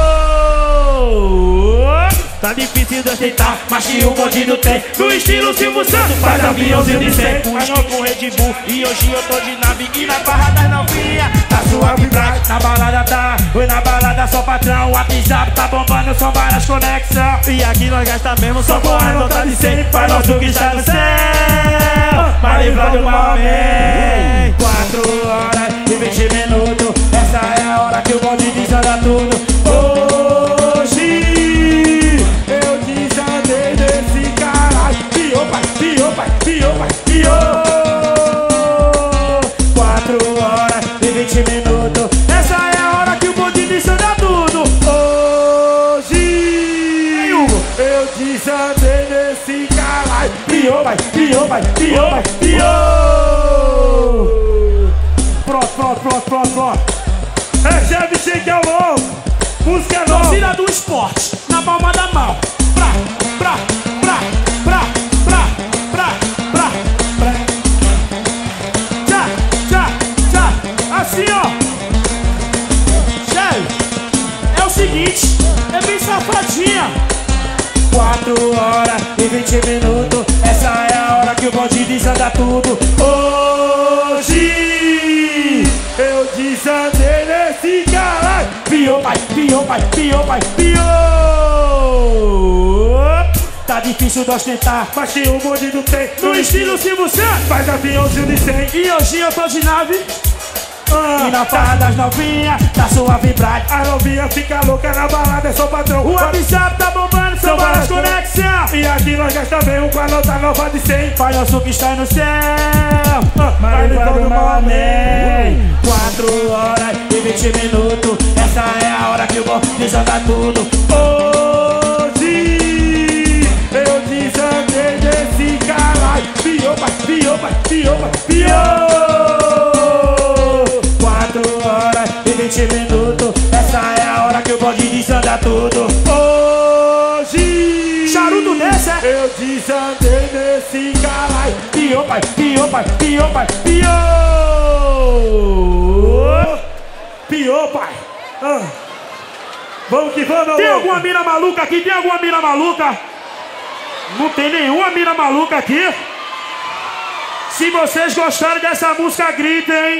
Speaker 5: Tá difícil de aceitar,
Speaker 3: Mas que o bonde não tem. No estilo Silvio Santos, faz aviãozinho de 100.
Speaker 5: Punhou com Red Bull e hoje eu tô de nave e na barra das novinha.
Speaker 3: Tá suave black, na balada tá. Foi na balada só patrão. O WhatsApp tá bombando, são várias conexões.
Speaker 5: E aqui nós gasta mesmo
Speaker 3: Só
Speaker 5: só
Speaker 3: com a nota de 100. Pra nós o que está no céu. livrar do mal, amém. 4 horas e 20 minutos, essa é a hora que o bonde desanda tudo. Hoje eu desandei desse caralho. Pior, pai, pior, pai, pior, pai, pior. 4 horas e 20 minutos, essa é a hora que o bonde desanda tudo. Hoje eu desandei desse caralho. Pior, pai, pior, pai, pior, pai, pior. Pronto. Recebe, que é o louco. Música nova.
Speaker 2: Torcida do esporte, na palma da mão. Pra. Tchá. Assim, ó. Sério, é o seguinte, é bem safadinha.
Speaker 3: 4 horas e 20 minutos, essa é a hora que o bonde desanda tudo. Hoje eu desandei nesse caralho. Pior, pai, pior, pai, pior, pai, pior. Tá difícil de ostentar, mas que o bonde não tem.
Speaker 2: No estilo Silvio Santos,
Speaker 3: faz aviãozinho de 100.
Speaker 2: e hoje eu tô de nave.
Speaker 3: E na farra das novinhas, tá suave vibrade. A novinha fica louca na balada, é só patrão.
Speaker 2: O WhatsApp tá bombando, são várias conexões.
Speaker 3: E aqui nós gasta bem um com a nota nova de 100.
Speaker 2: Palhaço que está no céu,
Speaker 3: Mas livrar do mal, amém. 4 horas e 20 minutos, essa é a hora que eu vou desandar tudo. Hoje eu desandei desse caralho. Pior, pai, pior, pai, pior, pai, pior. 4 horas e 20 minutos, essa é a hora que o bonde desanda tudo. Hoje
Speaker 2: charuto desse, é?
Speaker 3: eu desandei nesse caralho. Pior, pai, pior, pai, pior, pai, pior, pai. Vamos que vamos,
Speaker 2: Tem alguma mina maluca aqui? Tem alguma mina maluca? Não tem nenhuma mina maluca aqui. Se vocês gostarem dessa música, gritem.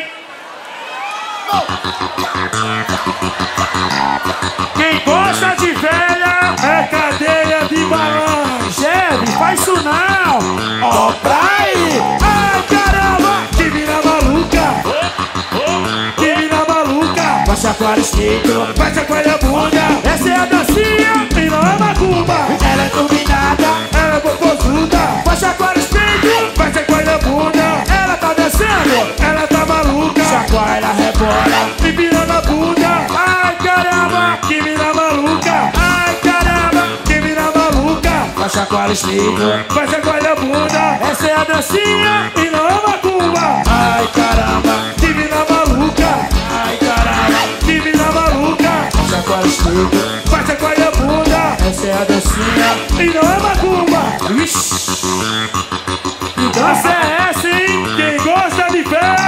Speaker 2: Quem gosta de velha
Speaker 3: é cadeia de balanço.
Speaker 2: Cheve, faz isso não.
Speaker 3: Ó, praia. Ai, caramba, que mina maluca. Que mina maluca. Vai chacoalhar o esquito, vai chacoalhar a bunda.
Speaker 2: Essa é a dancinha.
Speaker 3: E não é macumba. Ela é turbinada, ela é popozuda.
Speaker 2: Vai chacoalhar os peitos,
Speaker 3: vai chacoalhar a bunda.
Speaker 2: ela tá dançando,
Speaker 3: ela tá maluca.
Speaker 2: chacoalha, rebola,
Speaker 3: empinando a bunda.
Speaker 2: ai caramba,
Speaker 3: Que mina maluca.
Speaker 2: ai caramba,
Speaker 3: Que mina maluca.
Speaker 2: vai chacoalhar os peitos,
Speaker 3: Vai chacoalhar a bunda.
Speaker 2: essa é a dancinha,
Speaker 3: E não é macumba.
Speaker 2: ai caramba,
Speaker 3: Que mina maluca.
Speaker 2: ai caramba,
Speaker 3: Que mina maluca.
Speaker 2: chacoalha os peitos,
Speaker 3: Vai chacoalhar a bunda.
Speaker 2: essa é a dancinha,
Speaker 3: E não é macumba.
Speaker 2: que dança é essa, hein?
Speaker 3: Quem gosta de fé,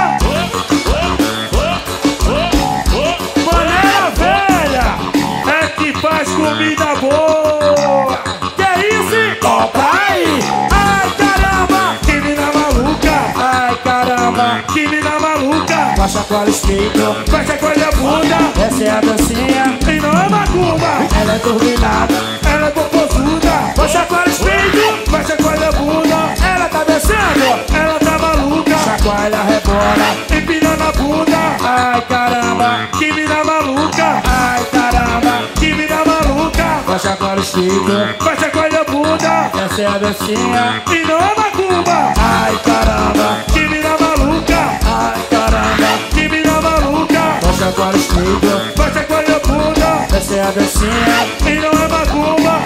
Speaker 2: Maneira velha,
Speaker 3: é que faz comida boa.
Speaker 2: que é isso, hein?
Speaker 3: Ó, pai.
Speaker 2: Ai caramba,
Speaker 3: Que mina maluca.
Speaker 2: ai caramba,
Speaker 3: Que mina maluca.
Speaker 2: vai chacoalhar os peitos,
Speaker 3: Vai chacoalhar a bunda.
Speaker 2: essa é a dancinha,
Speaker 3: E não é macumba.
Speaker 2: ela é turbinada,
Speaker 3: Ela é popozuda.
Speaker 2: vai chacoalhar os peitos,
Speaker 3: Vai chacoalhar a bunda.
Speaker 2: ela tá dançando,
Speaker 3: Ela tá maluca.
Speaker 2: chacoalha, rebola,
Speaker 3: Empinando a bunda.
Speaker 2: ai caramba,
Speaker 3: Que mina maluca.
Speaker 2: ai caramba,
Speaker 3: Que mina maluca.
Speaker 2: vai chacoalhar os peitos,
Speaker 3: Vai chacoalhar a bunda.
Speaker 2: essa é a dancinha,
Speaker 3: E não é macumba.
Speaker 2: ai caramba,
Speaker 3: Que mina maluca.
Speaker 2: ai caramba,
Speaker 3: Que mina maluca.
Speaker 2: vai chacoalhar os peitos,
Speaker 3: Vai chacoalhar a bunda.
Speaker 2: essa é a dancinha,
Speaker 3: E não é macumba.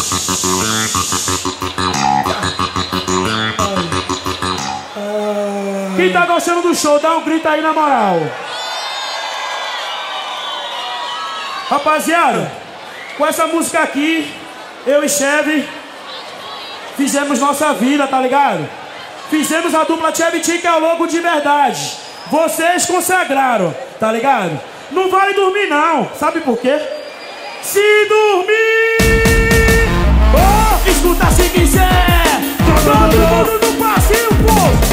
Speaker 2: Quem tá gostando do show, dá um grito aí na moral. Rapaziada, com essa música aqui, eu e Cheve fizemos nossa vida, tá ligado? Fizemos a dupla Cheve T, que é o logo de verdade. Vocês consagraram, tá ligado? Não vale dormir não, sabe por quê? Se dormir, oh, escuta se quiser. Todo mundo no passinho, pô.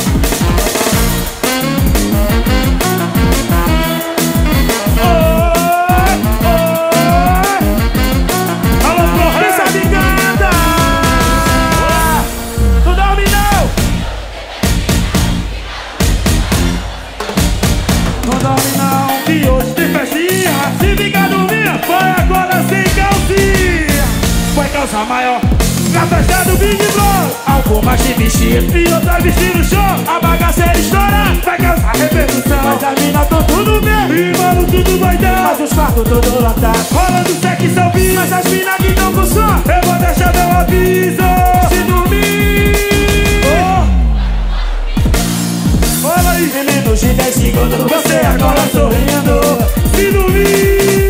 Speaker 3: calça maior. Na festa do Big Brother, algumas de vestido e outras vestindo show. A bagaceira estoura, vai causar repercussão. Mas as minas tão tudo bem, e mano tudo vai dar. Mas os quartos tudo lotado, rolando sexo ao vivo. Mas as minas que tão com som, eu vou deixar meu aviso. Se dormir, olha aí, em menos de 10 segundos você agora sorrindo. Se dormir,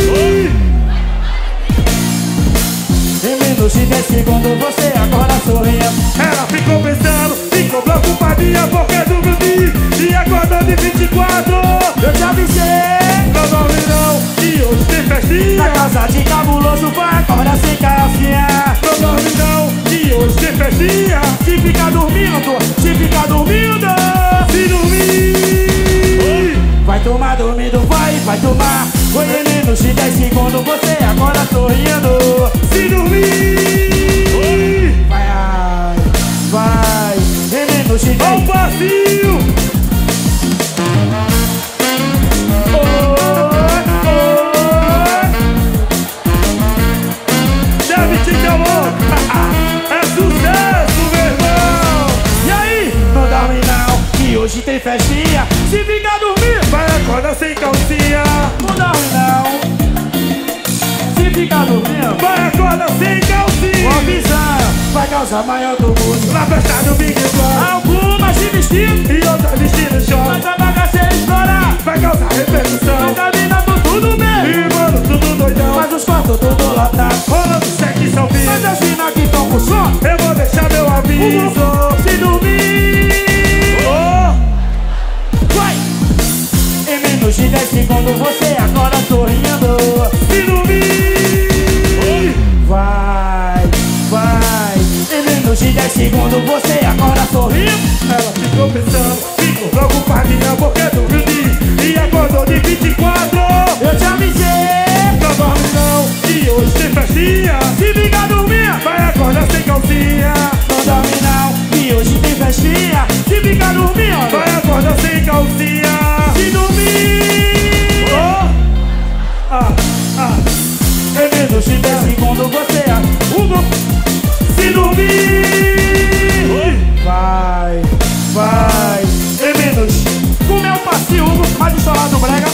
Speaker 3: em menos de 10 segundos você agora sorrindo. Ela ficou pensando, ficou preocupadinha porque dormi e acordou de 24. Eu te avisei, não dorme não, e hoje tem festinha. Na casa de cabuloso vai acordar sem calcinha. Não dorme não, e hoje tem festinha. Se ficar dormindo, se ficar dormindo, se dormir, vai tomar dormindo, vai tomar. Foi em menos de 10 segundos você agora sorrindo. Se dormir, vai, em menos de 10. Ó o passinho. Deve te ter amor. É sucesso, meu irmão. E aí? Não dorme não, que hoje tem festinha. Se ficar dormindo, vai acordar sem calcinha. Não dorme não, se ficar dormindo, vai acordar sem calcinha. Uma visão, vai causar maior do mundo. Na festa do Big Brother, algumas de vestido e outras vestindo short. Mas a bagaceira estourar, vai causar repercussão. Mas a mina tá tudo bem, e mano tudo doidão. Mas os quartos tudo lotado, rolando sexo ao vivo. Mas as minas que tão com som, eu vou deixar meu aviso. Se dormir, vai, em menos de 10 segundos você agora sorrindo. Se dormir, vai, em menos de 10 segundos você agora sorrindo. Ela ficou pensando, ficou preocupadinha porque dormi e acordou de 24. Eu te avisei, não dorme não, e hoje tem festinha. Se ficar dormindo, vai acordar sem calcinha. Não dorme não, e hoje tem festinha. Se ficar dormindo, vai acordar sem calcinha. Se dormir, em menos de 10 segundos você se dormir, vai, em menos. Com meu passinho Hugo, mais estourado brega.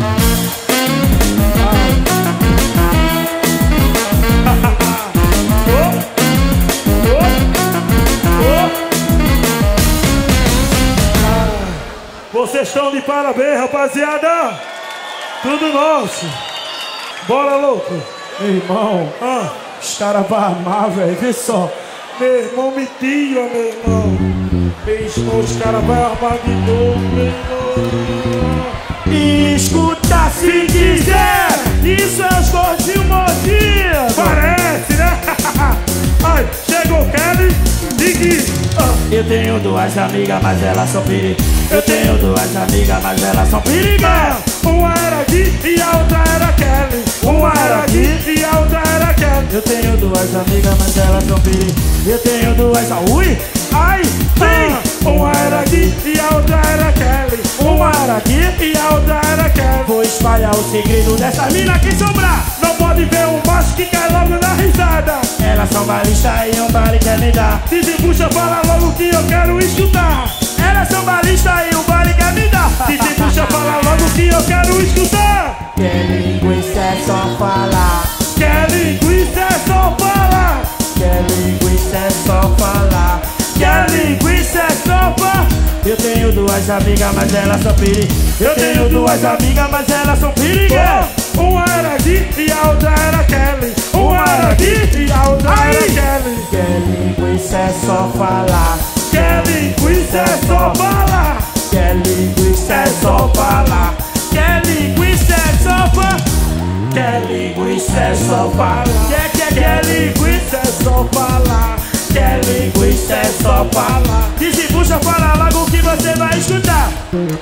Speaker 3: Vocês estão de parabéns, rapaziada. Tudo nosso. Bora, louco.
Speaker 6: Meu irmão, os caras vão amar, velho. Vê só.
Speaker 3: Meu irmão me tira, meu irmão. Meu irmão, os caras vão armar de novo, meu irmão.
Speaker 6: Escuta se quiser, isso é os gordinhos mordidos.
Speaker 3: Parece, né? Ai, chegou Kelly, diga.
Speaker 6: Eu tenho duas amigas, mas elas são perigas. Eu tenho duas amigas, mas elas são perigas.
Speaker 3: Uma era aqui e a outra era Kelly. Uma era aqui e a outra era Kelly.
Speaker 6: Eu tenho duas amigas, mas elas são perigas. Eu tenho duas. Ui! Ai! Vem!
Speaker 3: Uma era aqui e a outra era Kelly.
Speaker 6: Uma era aqui
Speaker 3: e a outra era Kelly.
Speaker 6: Vou espalhar o segredo dessa mina que sobrar.
Speaker 3: Não pode ver um macho que cai logo na risada.
Speaker 6: Elas são balistas e um baile quer me dar.
Speaker 3: Desembucha, fala logo que eu quero escutar.
Speaker 6: Elas são balistas e um baile quer me dar.
Speaker 3: Desembucha, fala logo que eu quero escutar.
Speaker 6: Quer linguiça é só falar.
Speaker 3: Quer linguiça é só falar.
Speaker 6: Quer linguiça é só falar.
Speaker 3: Quer linguiça é só falar.
Speaker 6: Eu tenho duas amigas, mas elas são perigas. Eu tenho duas amigas, mas elas são perigas.
Speaker 3: Uma era aqui e a outra era Kelly. Uma era aqui e a outra era Kelly.
Speaker 6: Quer linguiça é só falar.
Speaker 3: Quer linguiça é só falar.
Speaker 6: Quer linguiça é só falar.
Speaker 3: Quer linguiça é só falar.
Speaker 6: Quer linguiça é só falar.
Speaker 3: Quer linguiça é só falar.
Speaker 6: Quer linguiça é só falar.
Speaker 3: Desembucha, fala logo que você vai escutar.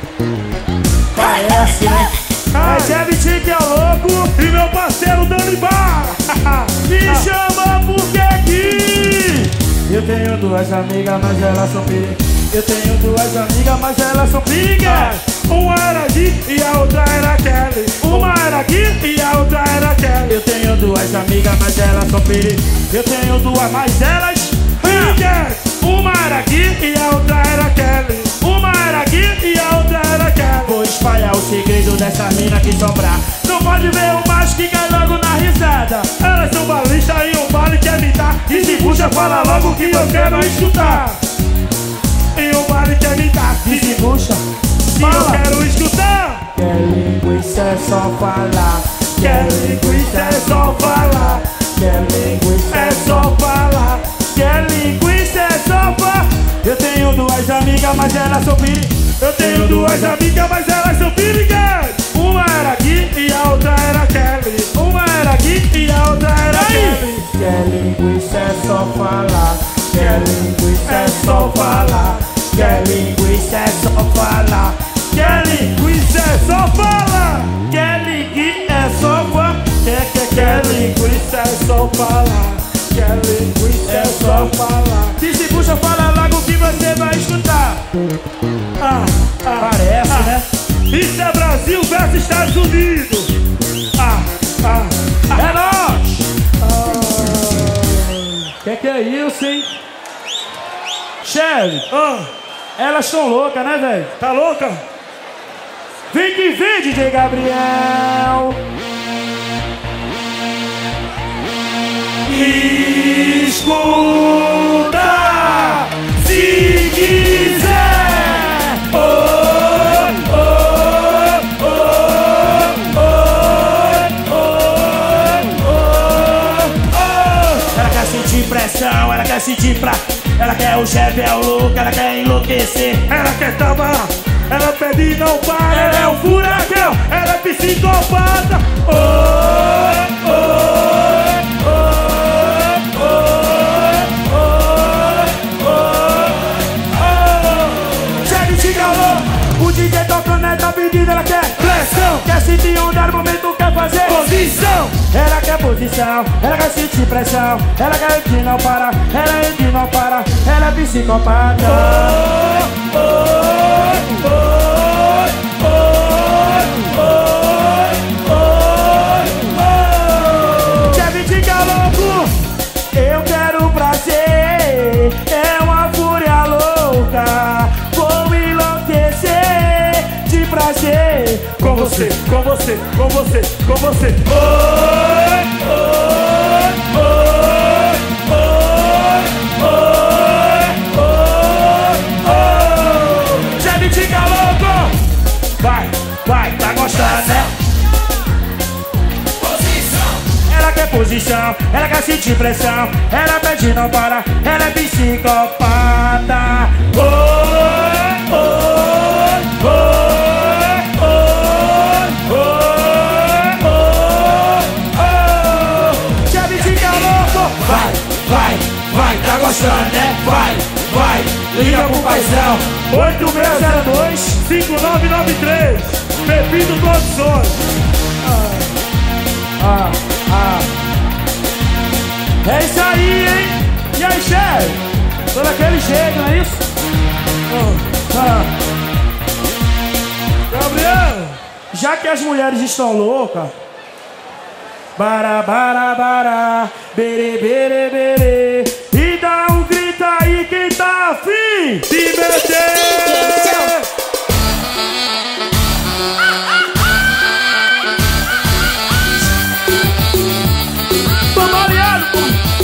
Speaker 6: Parece, né?
Speaker 3: É Jebit que é o louco e meu parceiro Dani Bar. Me chama porque aqui
Speaker 6: eu tenho duas amigas, mas elas são perigas.
Speaker 3: Eu tenho duas amigas, mas elas são perigas. Uma era Gui e a outra era Kelly. Uma era Gui e a outra era Kelly. Eu tenho duas amigas, mas elas são perigas. Eu tenho duas, mas elas perigas. Uma era Gui e a outra era Kelly. Uma era Gui e a outra era Kelly. Vou espalhar o segredo dessa mina que sobrar. Não pode ver o macho que cai logo na risada. Elas são balistas e o baile quer me dar. E se puxa, fala logo que eu quero escutar. E o baile quer me dar. E se puxa, que eu quero escutar.
Speaker 6: Quer linguiça é só falar.
Speaker 3: Quer linguiça é só falar.
Speaker 6: Quer linguiça
Speaker 3: É só falar. Quer linguiça é só falar. Eu tenho duas amigas, mas elas são perigas. Eu tenho duas amigas, mas elas são perigas. Uma era Gui e a outra era Kelly. Uma era Gui e a outra era Kelly.
Speaker 6: Quer linguiça é só falar. Quer linguiça
Speaker 3: É só falar.
Speaker 6: Quer linguiça é só falar.
Speaker 3: Quer linguiça é só falar. Quer linguiça é só falar. Quer linguiça é só falar. Quer linguiça é só falar. E se puxa, fala logo que você vai escutar.
Speaker 6: Parece, né?
Speaker 3: Isso é Brasil versus Estados Unidos.
Speaker 6: É nóis! Que é isso, hein?
Speaker 3: Shelly,
Speaker 6: Elas estão loucas, né, velho?
Speaker 3: tá louca?
Speaker 6: Vem que vem, DJ Gabriel!
Speaker 3: Escuta, se quiser.
Speaker 6: Ela quer sentir pressão, ela quer sentir ela quer o chefe, é o louco, ela quer enlouquecer.
Speaker 3: Ela quer tabar, ela pede e não para. Ela é um furacão, ela é psicopata.
Speaker 6: Chega de calor, o DJ tocando é da pedida, ela quer pressão. Quer sentir onda no momento, quer fazer
Speaker 3: Posição,
Speaker 6: ela quer posição, ela quer sentir pressão. Ela quer que não para, ela é que não para. Ela é psicopata. Cheve de louco, eu quero prazer. É uma fúria louca, vou enlouquecer de prazer.
Speaker 3: com você, com você, com você, com você.
Speaker 6: Cheve de louco, vai, tá gostando, né? Ela quer posição, ela quer sentir pressão. Ela pede não para, ela é psicopata. Chave de louco, vai, tá gostando, né? Vai, liga pro paizão.
Speaker 3: 8602-5993 Pepito Produções.
Speaker 6: É isso aí, hein? E aí, chefe? Tô daquele jeito, não é isso?
Speaker 3: Gabriel,
Speaker 6: Já que as mulheres estão loucas, bara, bere, bere, bere, e dá um grito aí quem tá afim
Speaker 3: de meter.
Speaker 6: Tô mareado.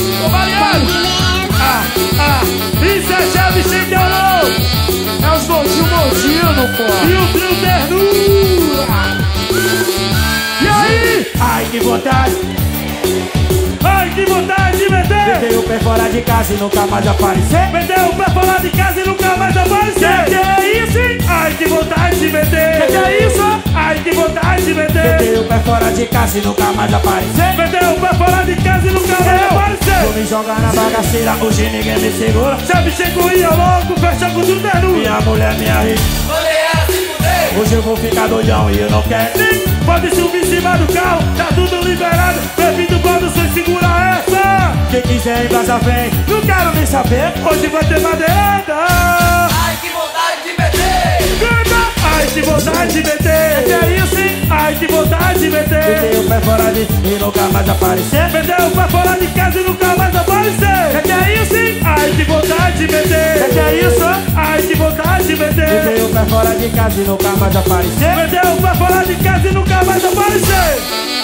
Speaker 3: Isso é chave sem calor.
Speaker 6: É os gordinhos, pô.
Speaker 3: E o trio ternura.
Speaker 6: E aí? Ai, que vontade.
Speaker 3: Ai, que vontade de meter.
Speaker 6: Meter o pé fora de casa e nunca mais aparecer.
Speaker 3: Meter o pé fora de casa e nunca mais aparecer.
Speaker 6: Que é isso, hein?
Speaker 3: Ai, que vontade de meter.
Speaker 6: Que é isso?
Speaker 3: Ai, que vontade de meter.
Speaker 6: Meter o pé fora de casa e nunca mais aparecer.
Speaker 3: Meter o pé fora de casa e nunca mais
Speaker 6: Vou
Speaker 3: aparecer.
Speaker 6: me jogar na bagaceira, hoje ninguém me segura.
Speaker 3: Chave chegou e eu louco, fecha com tudo ternura.
Speaker 6: Minha mulher, minha rica. Hoje eu vou ficar doidão e eu não quero.
Speaker 3: Pode subir em cima do carro, tá tudo liberado. Bem-vindo quando você segura essa.
Speaker 6: Quem quiser em casa vem, não quero nem saber.
Speaker 3: Hoje vai ter madeirada.
Speaker 7: Ai,
Speaker 3: que vontade de meter.
Speaker 6: Que é isso, hein?
Speaker 3: Ai, que vontade de meter.
Speaker 6: Meter o pé fora e nunca mais aparecer.
Speaker 3: Meter o pé fora de casa e nunca mais aparecer.
Speaker 6: Que é isso, hein?
Speaker 3: Ai, que vontade de meter.
Speaker 6: Que é isso?
Speaker 3: Ai, que vontade de meter.
Speaker 6: Meter o pé fora de casa e nunca mais aparecer.
Speaker 3: Meter o pé fora de casa e nunca mais aparecer.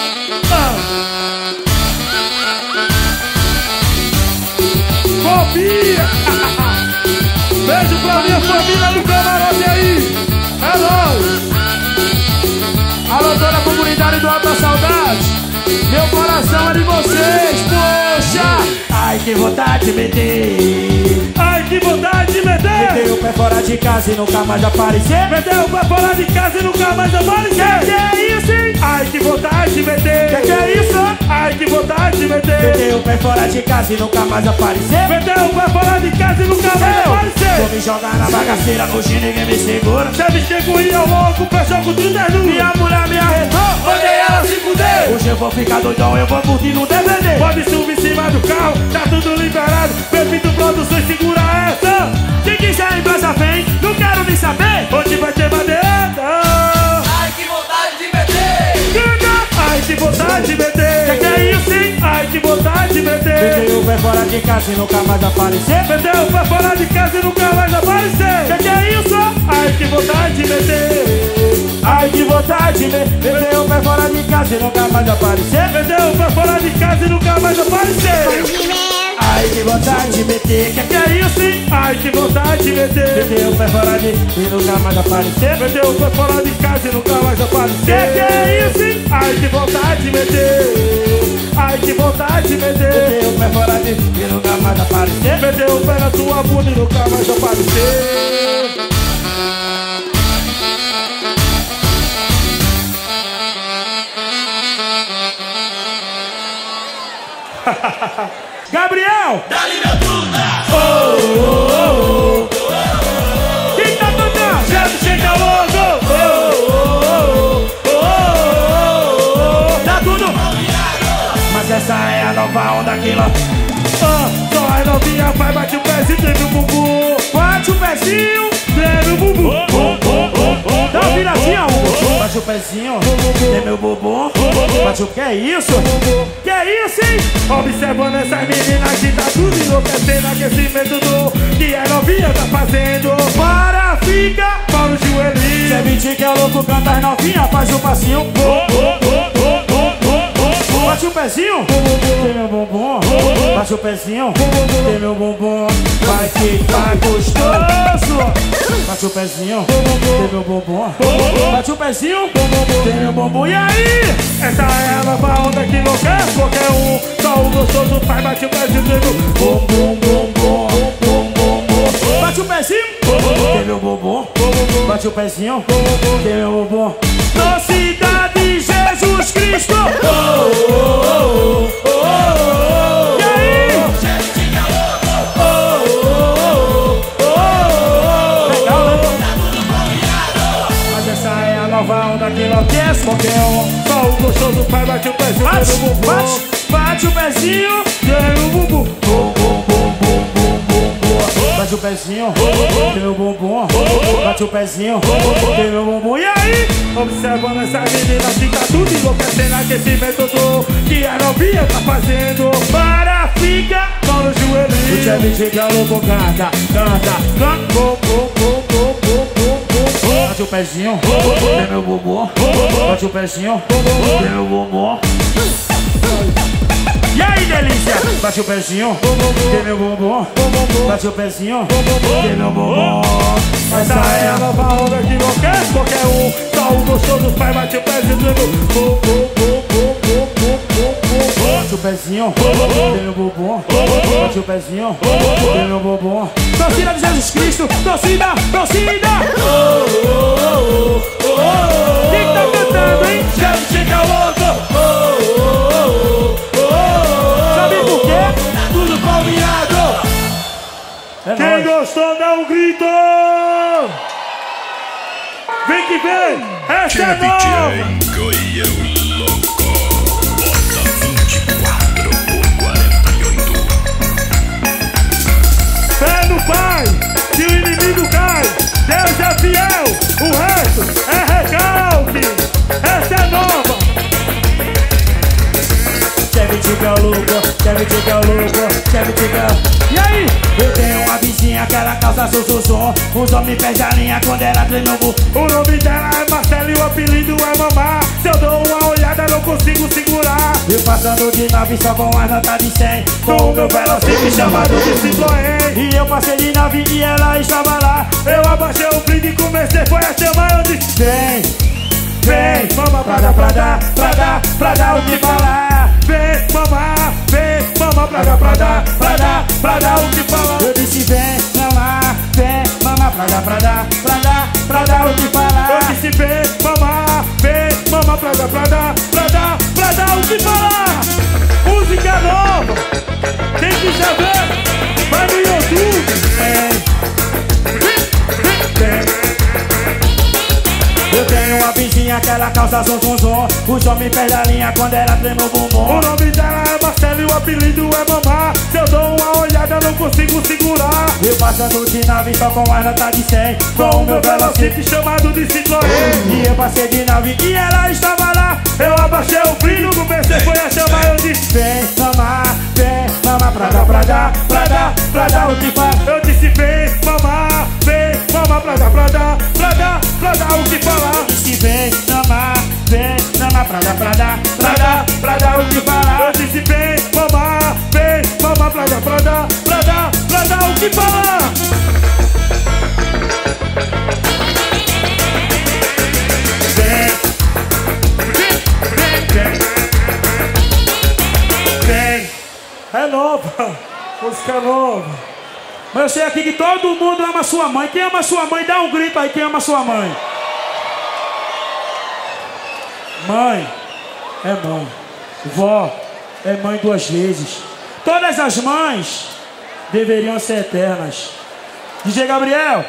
Speaker 3: Copia! Beijo pra minha família do camarote aí! É nóis!
Speaker 6: Alô, toda a comunidade do Alta Saudade, meu coração é de vocês, poxa! Ai, que vontade de meter.
Speaker 3: Ai, que vontade de meter.
Speaker 6: Meter o pé fora de casa e nunca mais aparecer.
Speaker 3: Meter o pé fora de casa e nunca mais aparecer.
Speaker 6: Que é isso, hein?
Speaker 3: Ai, que vontade de meter.
Speaker 6: Que é isso?
Speaker 3: Ai, que vontade de meter.
Speaker 6: Meter o pé fora de casa e nunca mais aparecer.
Speaker 3: Meter o pé fora de casa e nunca mais aparecer.
Speaker 6: Vou me jogar na bagaceira, hoje ninguém me segura.
Speaker 3: Você chegou e eu louco, fechou com 30 nu.
Speaker 6: Minha mulher me arretou,
Speaker 3: mandei ela se fuder.
Speaker 6: Hoje eu vou ficar doidão, eu vou curtir no DVD.
Speaker 3: Pode subir em cima do carro, tá tudo liberado. Pepito Produções, segura essa.
Speaker 6: Quem quiser em brasa vem, não quero nem saber.
Speaker 3: Onde vai ter bandeira?
Speaker 2: Ai, que vontade de meter.
Speaker 3: Ai, que vontade de meter.
Speaker 6: Que é isso, hein?
Speaker 3: Ai, que vontade de meter.
Speaker 6: Meter o pé fora de casa e nunca mais aparecer.
Speaker 3: Meter o pé fora de casa e nunca mais aparecer.
Speaker 6: Que é isso?
Speaker 3: Ai, que vontade de meter.
Speaker 6: Ai, que vontade de meter o pé fora de casa e nunca mais aparecer.
Speaker 3: Meter o pé fora de casa e nunca mais aparecer.
Speaker 6: Ai, que vontade de meter. Que é isso, hein?
Speaker 3: Ai, que vontade de meter.
Speaker 6: Meter o pé fora de e nunca mais aparecer.
Speaker 3: Meter o pé fora de casa e nunca mais aparecer.
Speaker 6: Que é isso, hein?
Speaker 3: Ai, que vontade de meter. Ai, que vontade de meter.
Speaker 6: Meter o pé fora de e nunca mais aparecer.
Speaker 3: Meter o pé na tua bunda e nunca mais aparecer. Gabriel!
Speaker 2: Dá-lhe meu tudo.
Speaker 3: Quem tá cantando? Gente, chega louco!
Speaker 6: Tá tudo. Mas essa é a nova onda que lá.
Speaker 3: Só a novinha vai, bate o pezinho, treme o bumbum.
Speaker 6: Bate o pezinho,
Speaker 3: Treme o bumbum.
Speaker 6: dá uma viradinha, Hugo. Bate o pezinho, tem meu bumbum. Bate o que é isso?
Speaker 3: Que é isso, hein? Observando essas meninas que tá tudo enlouquecendo. Aquecimento do que a novinha tá fazendo.
Speaker 6: Para, fica.
Speaker 3: Para o joelhinho.
Speaker 6: Cê mentir que é louco, canta as novinha, faz o passinho. Bate o pezinho, tem meu bumbum. Bate o pezinho, tem meu bumbum. Vai ficar gostoso. Bate o pezinho, tem meu bumbum. Bate o pezinho, tem meu bumbum. E aí?
Speaker 3: Essa é a nova onda que enlouquece qualquer um. Só o gostoso faz, bate o pezinho, treme o bumbum, bumbum, bumbum, bumbum.
Speaker 6: Bate o pezinho, tem meu bumbum. Bate o pezinho, tem meu bumbum. Na cidade Jesus Cristo. E aí? Legal, né?
Speaker 3: Mas essa é a nova onda que enlouquece qualquer um. Só o gostoso faz, bate o pezinho,
Speaker 6: Bate,
Speaker 3: treme o bumbum.
Speaker 6: bate o pezinho,
Speaker 3: Treme o bumbum.
Speaker 6: bate o pezinho, tem meu bumbum. Bate o pezinho, tem meu bumbum. E aí?
Speaker 3: Observando essas meninas que tá tudo enlouquecendo. Aquecimento do que a novinha tá fazendo. Para, fica, para o
Speaker 6: O
Speaker 3: joelhinho.
Speaker 6: Chevy fica louco, canta, canta, canta. Bate o pezinho, tem meu bumbum. Bate o pezinho, tem meu bumbum. E aí, delícia? Bate o pezinho, tem meu bumbum. Bate o pezinho, tem meu bumbum.
Speaker 3: Essa é a nova onda que enlouquece qualquer um. Só o gostoso faz, bate o pezinho, treme o bumbum.
Speaker 6: Bate o pezinho, tem meu bumbum. Bate o pezinho, tem meu bumbum. Torcida de Jesus Cristo, torcida, torcida.
Speaker 3: Quem tá cantando, hein? Já chega louco.
Speaker 6: Sabe por quê?
Speaker 3: Tudo combinado.
Speaker 6: É
Speaker 3: Quem
Speaker 6: nóis.
Speaker 3: gostou, dá um grito. Vem que vem. Essa é nova.
Speaker 1: DJ Goiê o Louco. Bota 24 por 48.
Speaker 3: Fé no Pai, que o inimigo cai. Deus é fiel, o resto
Speaker 6: tiga louco, quer me tiga louco, quer me tiga. E aí? Eu tenho uma vizinha que ela causa sussurro. Os homens perdem a linha quando ela treme o bumbum.
Speaker 3: O nome dela é Marcela e o apelido é Mamá. Se eu dou uma olhada não consigo segurar.
Speaker 6: Eu passando de 9 só com as notas de 100.
Speaker 3: Com o meu velocímetro chamado de Citroën.
Speaker 6: E eu passei de 9 e ela estava lá.
Speaker 3: Eu abaixei o brinde e comecei foi a chamar. Eu disse
Speaker 6: Vem,
Speaker 3: vem, mamá pra dar o que falar. Vem, mamá pra dar o que falar.
Speaker 6: eu disse vem, mamá pra dar o que falar.
Speaker 3: Eu disse vem, mamá pra dar o que falar. Música nova, quem quiser ver, vai no YouTube.
Speaker 6: Eu tenho uma vizinha que ela causa zum zum zum. Os homens perdem a linha quando ela treme o bumbum.
Speaker 3: O nome dela é Marcela e o apelido é Mamá. Se eu dou uma olhada não consigo segurar.
Speaker 6: Eu passando de 9 só com as notas de 100.
Speaker 3: Com o meu velocímetro chamado de Citroën.
Speaker 6: E eu passei de 9 e ela estava lá.
Speaker 3: Eu abaixei o brilho, comecei foi a chamar. Eu disse
Speaker 6: Vem, mamá pra dar o que falar.
Speaker 3: eu disse vem, mamá pra dar o que falar.
Speaker 6: Eu disse vem, mamá pra dar o que falar.
Speaker 3: Eu disse vem, mamá pra dar o que falar. Vem. É nova, música nova.
Speaker 6: Mas eu sei aqui que todo mundo ama sua mãe. Quem ama sua mãe, dá um grito aí, quem ama sua mãe. Mãe é mãe. Vó é mãe 2 vezes. Todas as mães deveriam ser eternas. DJ Gabriel,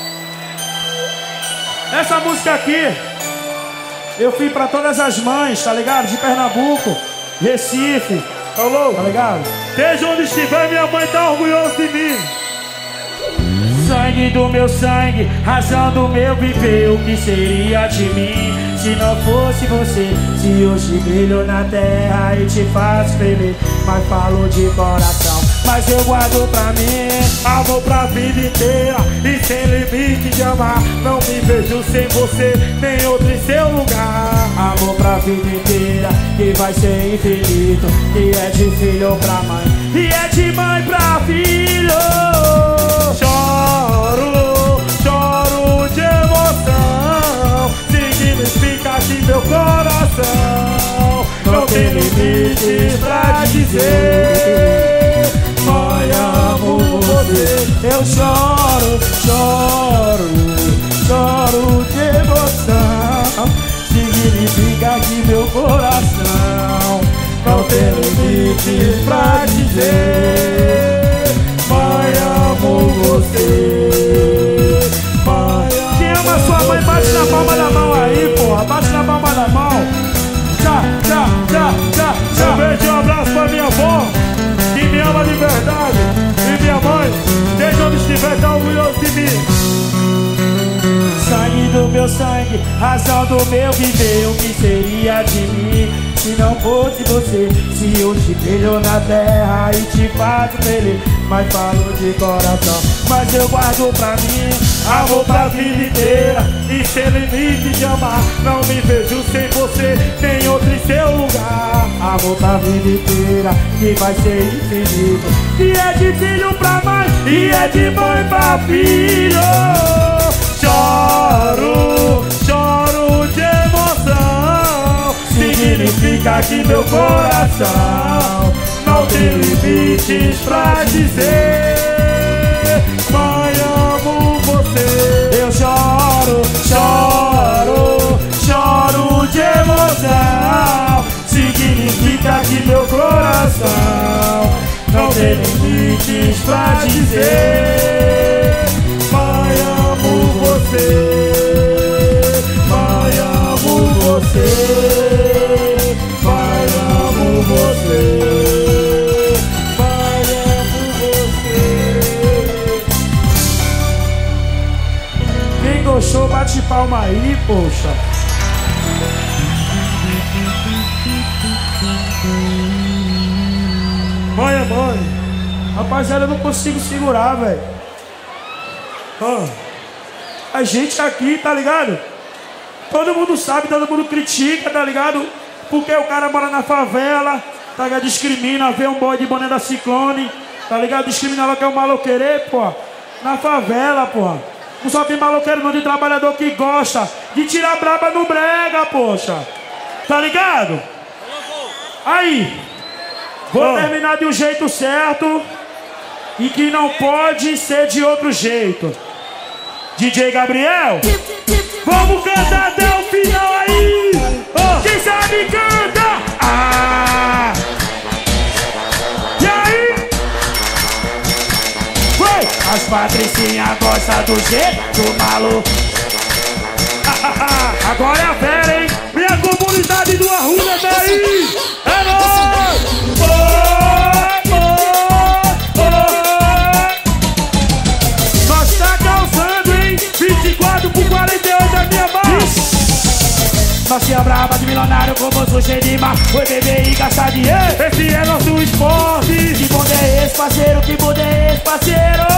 Speaker 6: essa música aqui eu fiz pra todas as mães, tá ligado? De Pernambuco, Recife,
Speaker 3: Alô?
Speaker 6: tá ligado?
Speaker 3: Esteja onde estiver, minha mãe tá orgulhosa de mim.
Speaker 6: Sangue do meu sangue, razão do meu viver. O que seria de mim se não fosse você? Se hoje brilho na terra e te faço feliz, mas falo de coração, mas eu guardo pra mim.
Speaker 3: Amor pra vida inteira e sem limite de amar. Não me vejo sem você, nem outro em seu lugar.
Speaker 6: Amor pra vida inteira que vai ser infinito, que é de filho pra mãe e é de mãe pra filho.
Speaker 3: Choro de emoção. Significa que meu coração não tem limites pra dizer. Mãe, amo você.
Speaker 6: Eu choro de emoção. Significa que meu coração
Speaker 3: Não tem limites pra dizer. Mãe, amo você. Mãe,
Speaker 6: quem ama sua mãe, bate na palma da mão aí, porra. Bate na palma da mão. Tchá.
Speaker 3: um beijo e um abraço pra minha avó, que me ama de verdade. E minha mãe, desde onde estiver, tá orgulhoso de mim.
Speaker 6: Sangue do meu sangue, razão do meu viver. O que seria de mim se não fosse você? Se hoje brilho na terra e te faço feliz, mas falo de coração, mas eu guardo pra mim.
Speaker 3: Amor pra vida inteira e sem limite de amar. Não me vejo sem você, nem outro em seu lugar.
Speaker 6: Amor pra vida inteira que vai ser infinito, que é de filho pra mãe e é de mãe pra filho.
Speaker 3: Choro de emoção. Significa que meu coração não tem limites pra dizer. Mãe, amo você.
Speaker 6: Eu choro
Speaker 3: de emoção. Significa que meu coração não tem limites pra dizer. Mãe, amo você. Mãe, amo você. Mãe, amo você. Mãe, amo você.
Speaker 6: Quem gostou, bate palma aí, poxa.
Speaker 3: Mãe é mãe.
Speaker 6: Rapaziada, eu não consigo segurar, velho. A gente aqui, tá ligado? Todo mundo sabe, todo mundo critica, tá ligado? Porque o cara mora na favela, tá ligado? Discrimina, vê um boy de boné da Ciclone, tá ligado? Discrimina lá que é um maloqueiro, pô. Na favela, pô. Não só tem maloqueiro não, de trabalhador que gosta de tirar braba no brega, poxa. Tá ligado? Aí, vou terminar de um jeito certo e que não pode ser de outro jeito. DJ Gabriel, vamos cantar até o final aí. Quem sabe canta. E aí? Vai. As patricinhas gostam do jeito do maluco. Agora é a fera, hein? Minha comunidade do Arruda tá aí. É nóis. Nós tá calçando, hein? 24 por 48 a minha mão. Nós é brava de milionário como sou cheio de mar. Foi beber e gastar dinheiro. Esse é nosso esporte. Que bonde é esse, parceiro? Que bonde é esse, parceiro?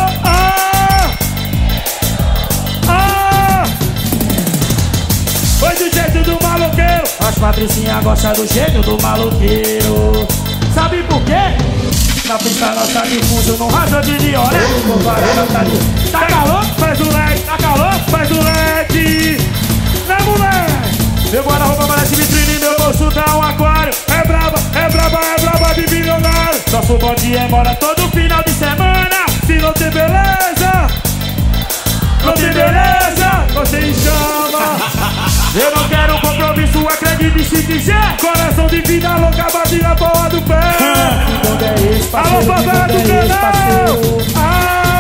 Speaker 6: Foi do jeito do maloqueiro. As patricinhas gostam do jeito do maloqueiro. Sabe por quê? Na pista nós tá difuso, no raso de hora. Tá calor? Faz o leque. Tá calor? Faz o leque. Né, moleque? Meu guarda-roupa parece vitrine, meu bolso dá um aquário. É braba de bilionário. Nosso bonde é embora todo final de semana. Se não tem beleza, não tem beleza, você chama. Eu não quero compromisso, acredite se quiser. Coração de vida louca, bate na bola do pé. Alô, favela do canal.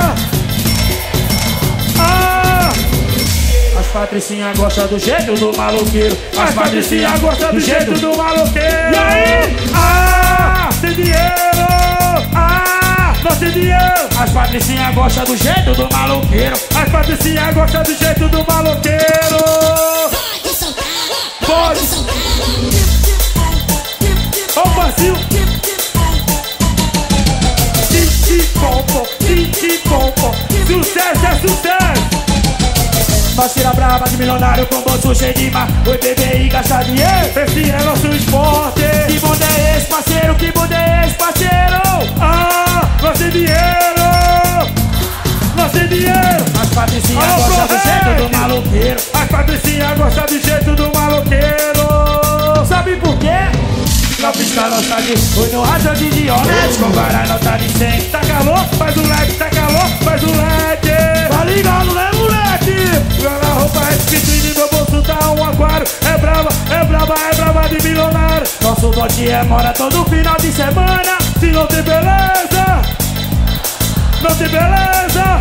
Speaker 6: As patricinhas gostam do jeito do maloqueiro. As patricinhas gostam do jeito do maloqueiro. E aí? Tem dinheiro. Nós tem dinheiro. As patricinhas gostam do jeito do maloqueiro. As patricinhas gostam do jeito do maloqueiro. Pode. Ó o vazio. Titi-pompo. Sucesso é sucesso. Nós tira brava de milionário com bolso cheio de mar. Foi beber e gastar dinheiro. Esse é nosso esporte. Que bonde é esse, parceiro? Que bonde é esse, parceiro? Nós tem dinheiro. Nós tem dinheiro. As patricinhas gostam do jeito do maloqueiro. As patricinhas gostam do jeito do maloqueiro. Sabe por quê? Na pista nós tá de... Foi no rádio de honesto. Com vara nós tá de 100. Tá calor? Faz o leque. Tá calor? Faz o leque. Tá ligado, né, moleque? Minha roupa é vitrine, meu bolso tá um aquário. É brava de milionário. Nosso bote é mora todo final de semana. Se não tem beleza, não tem beleza.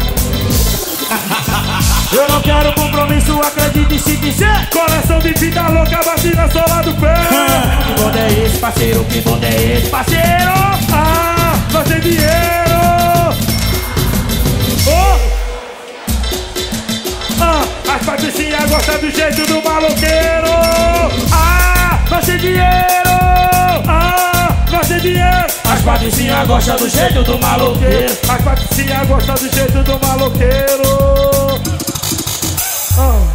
Speaker 6: Eu não quero compromisso, acredite se quiser. Coração de vida louca, bate na sola do pé. Que bonde é esse, parceiro? Que bonde é esse, parceiro? Nós tem dinheiro. As patricinhas gostam do jeito do maloqueiro. Nós tem dinheiro. Nós tem dinheiro. As patricinhas gostam do jeito do maloqueiro. As patricinhas gostam do jeito do maloqueiro.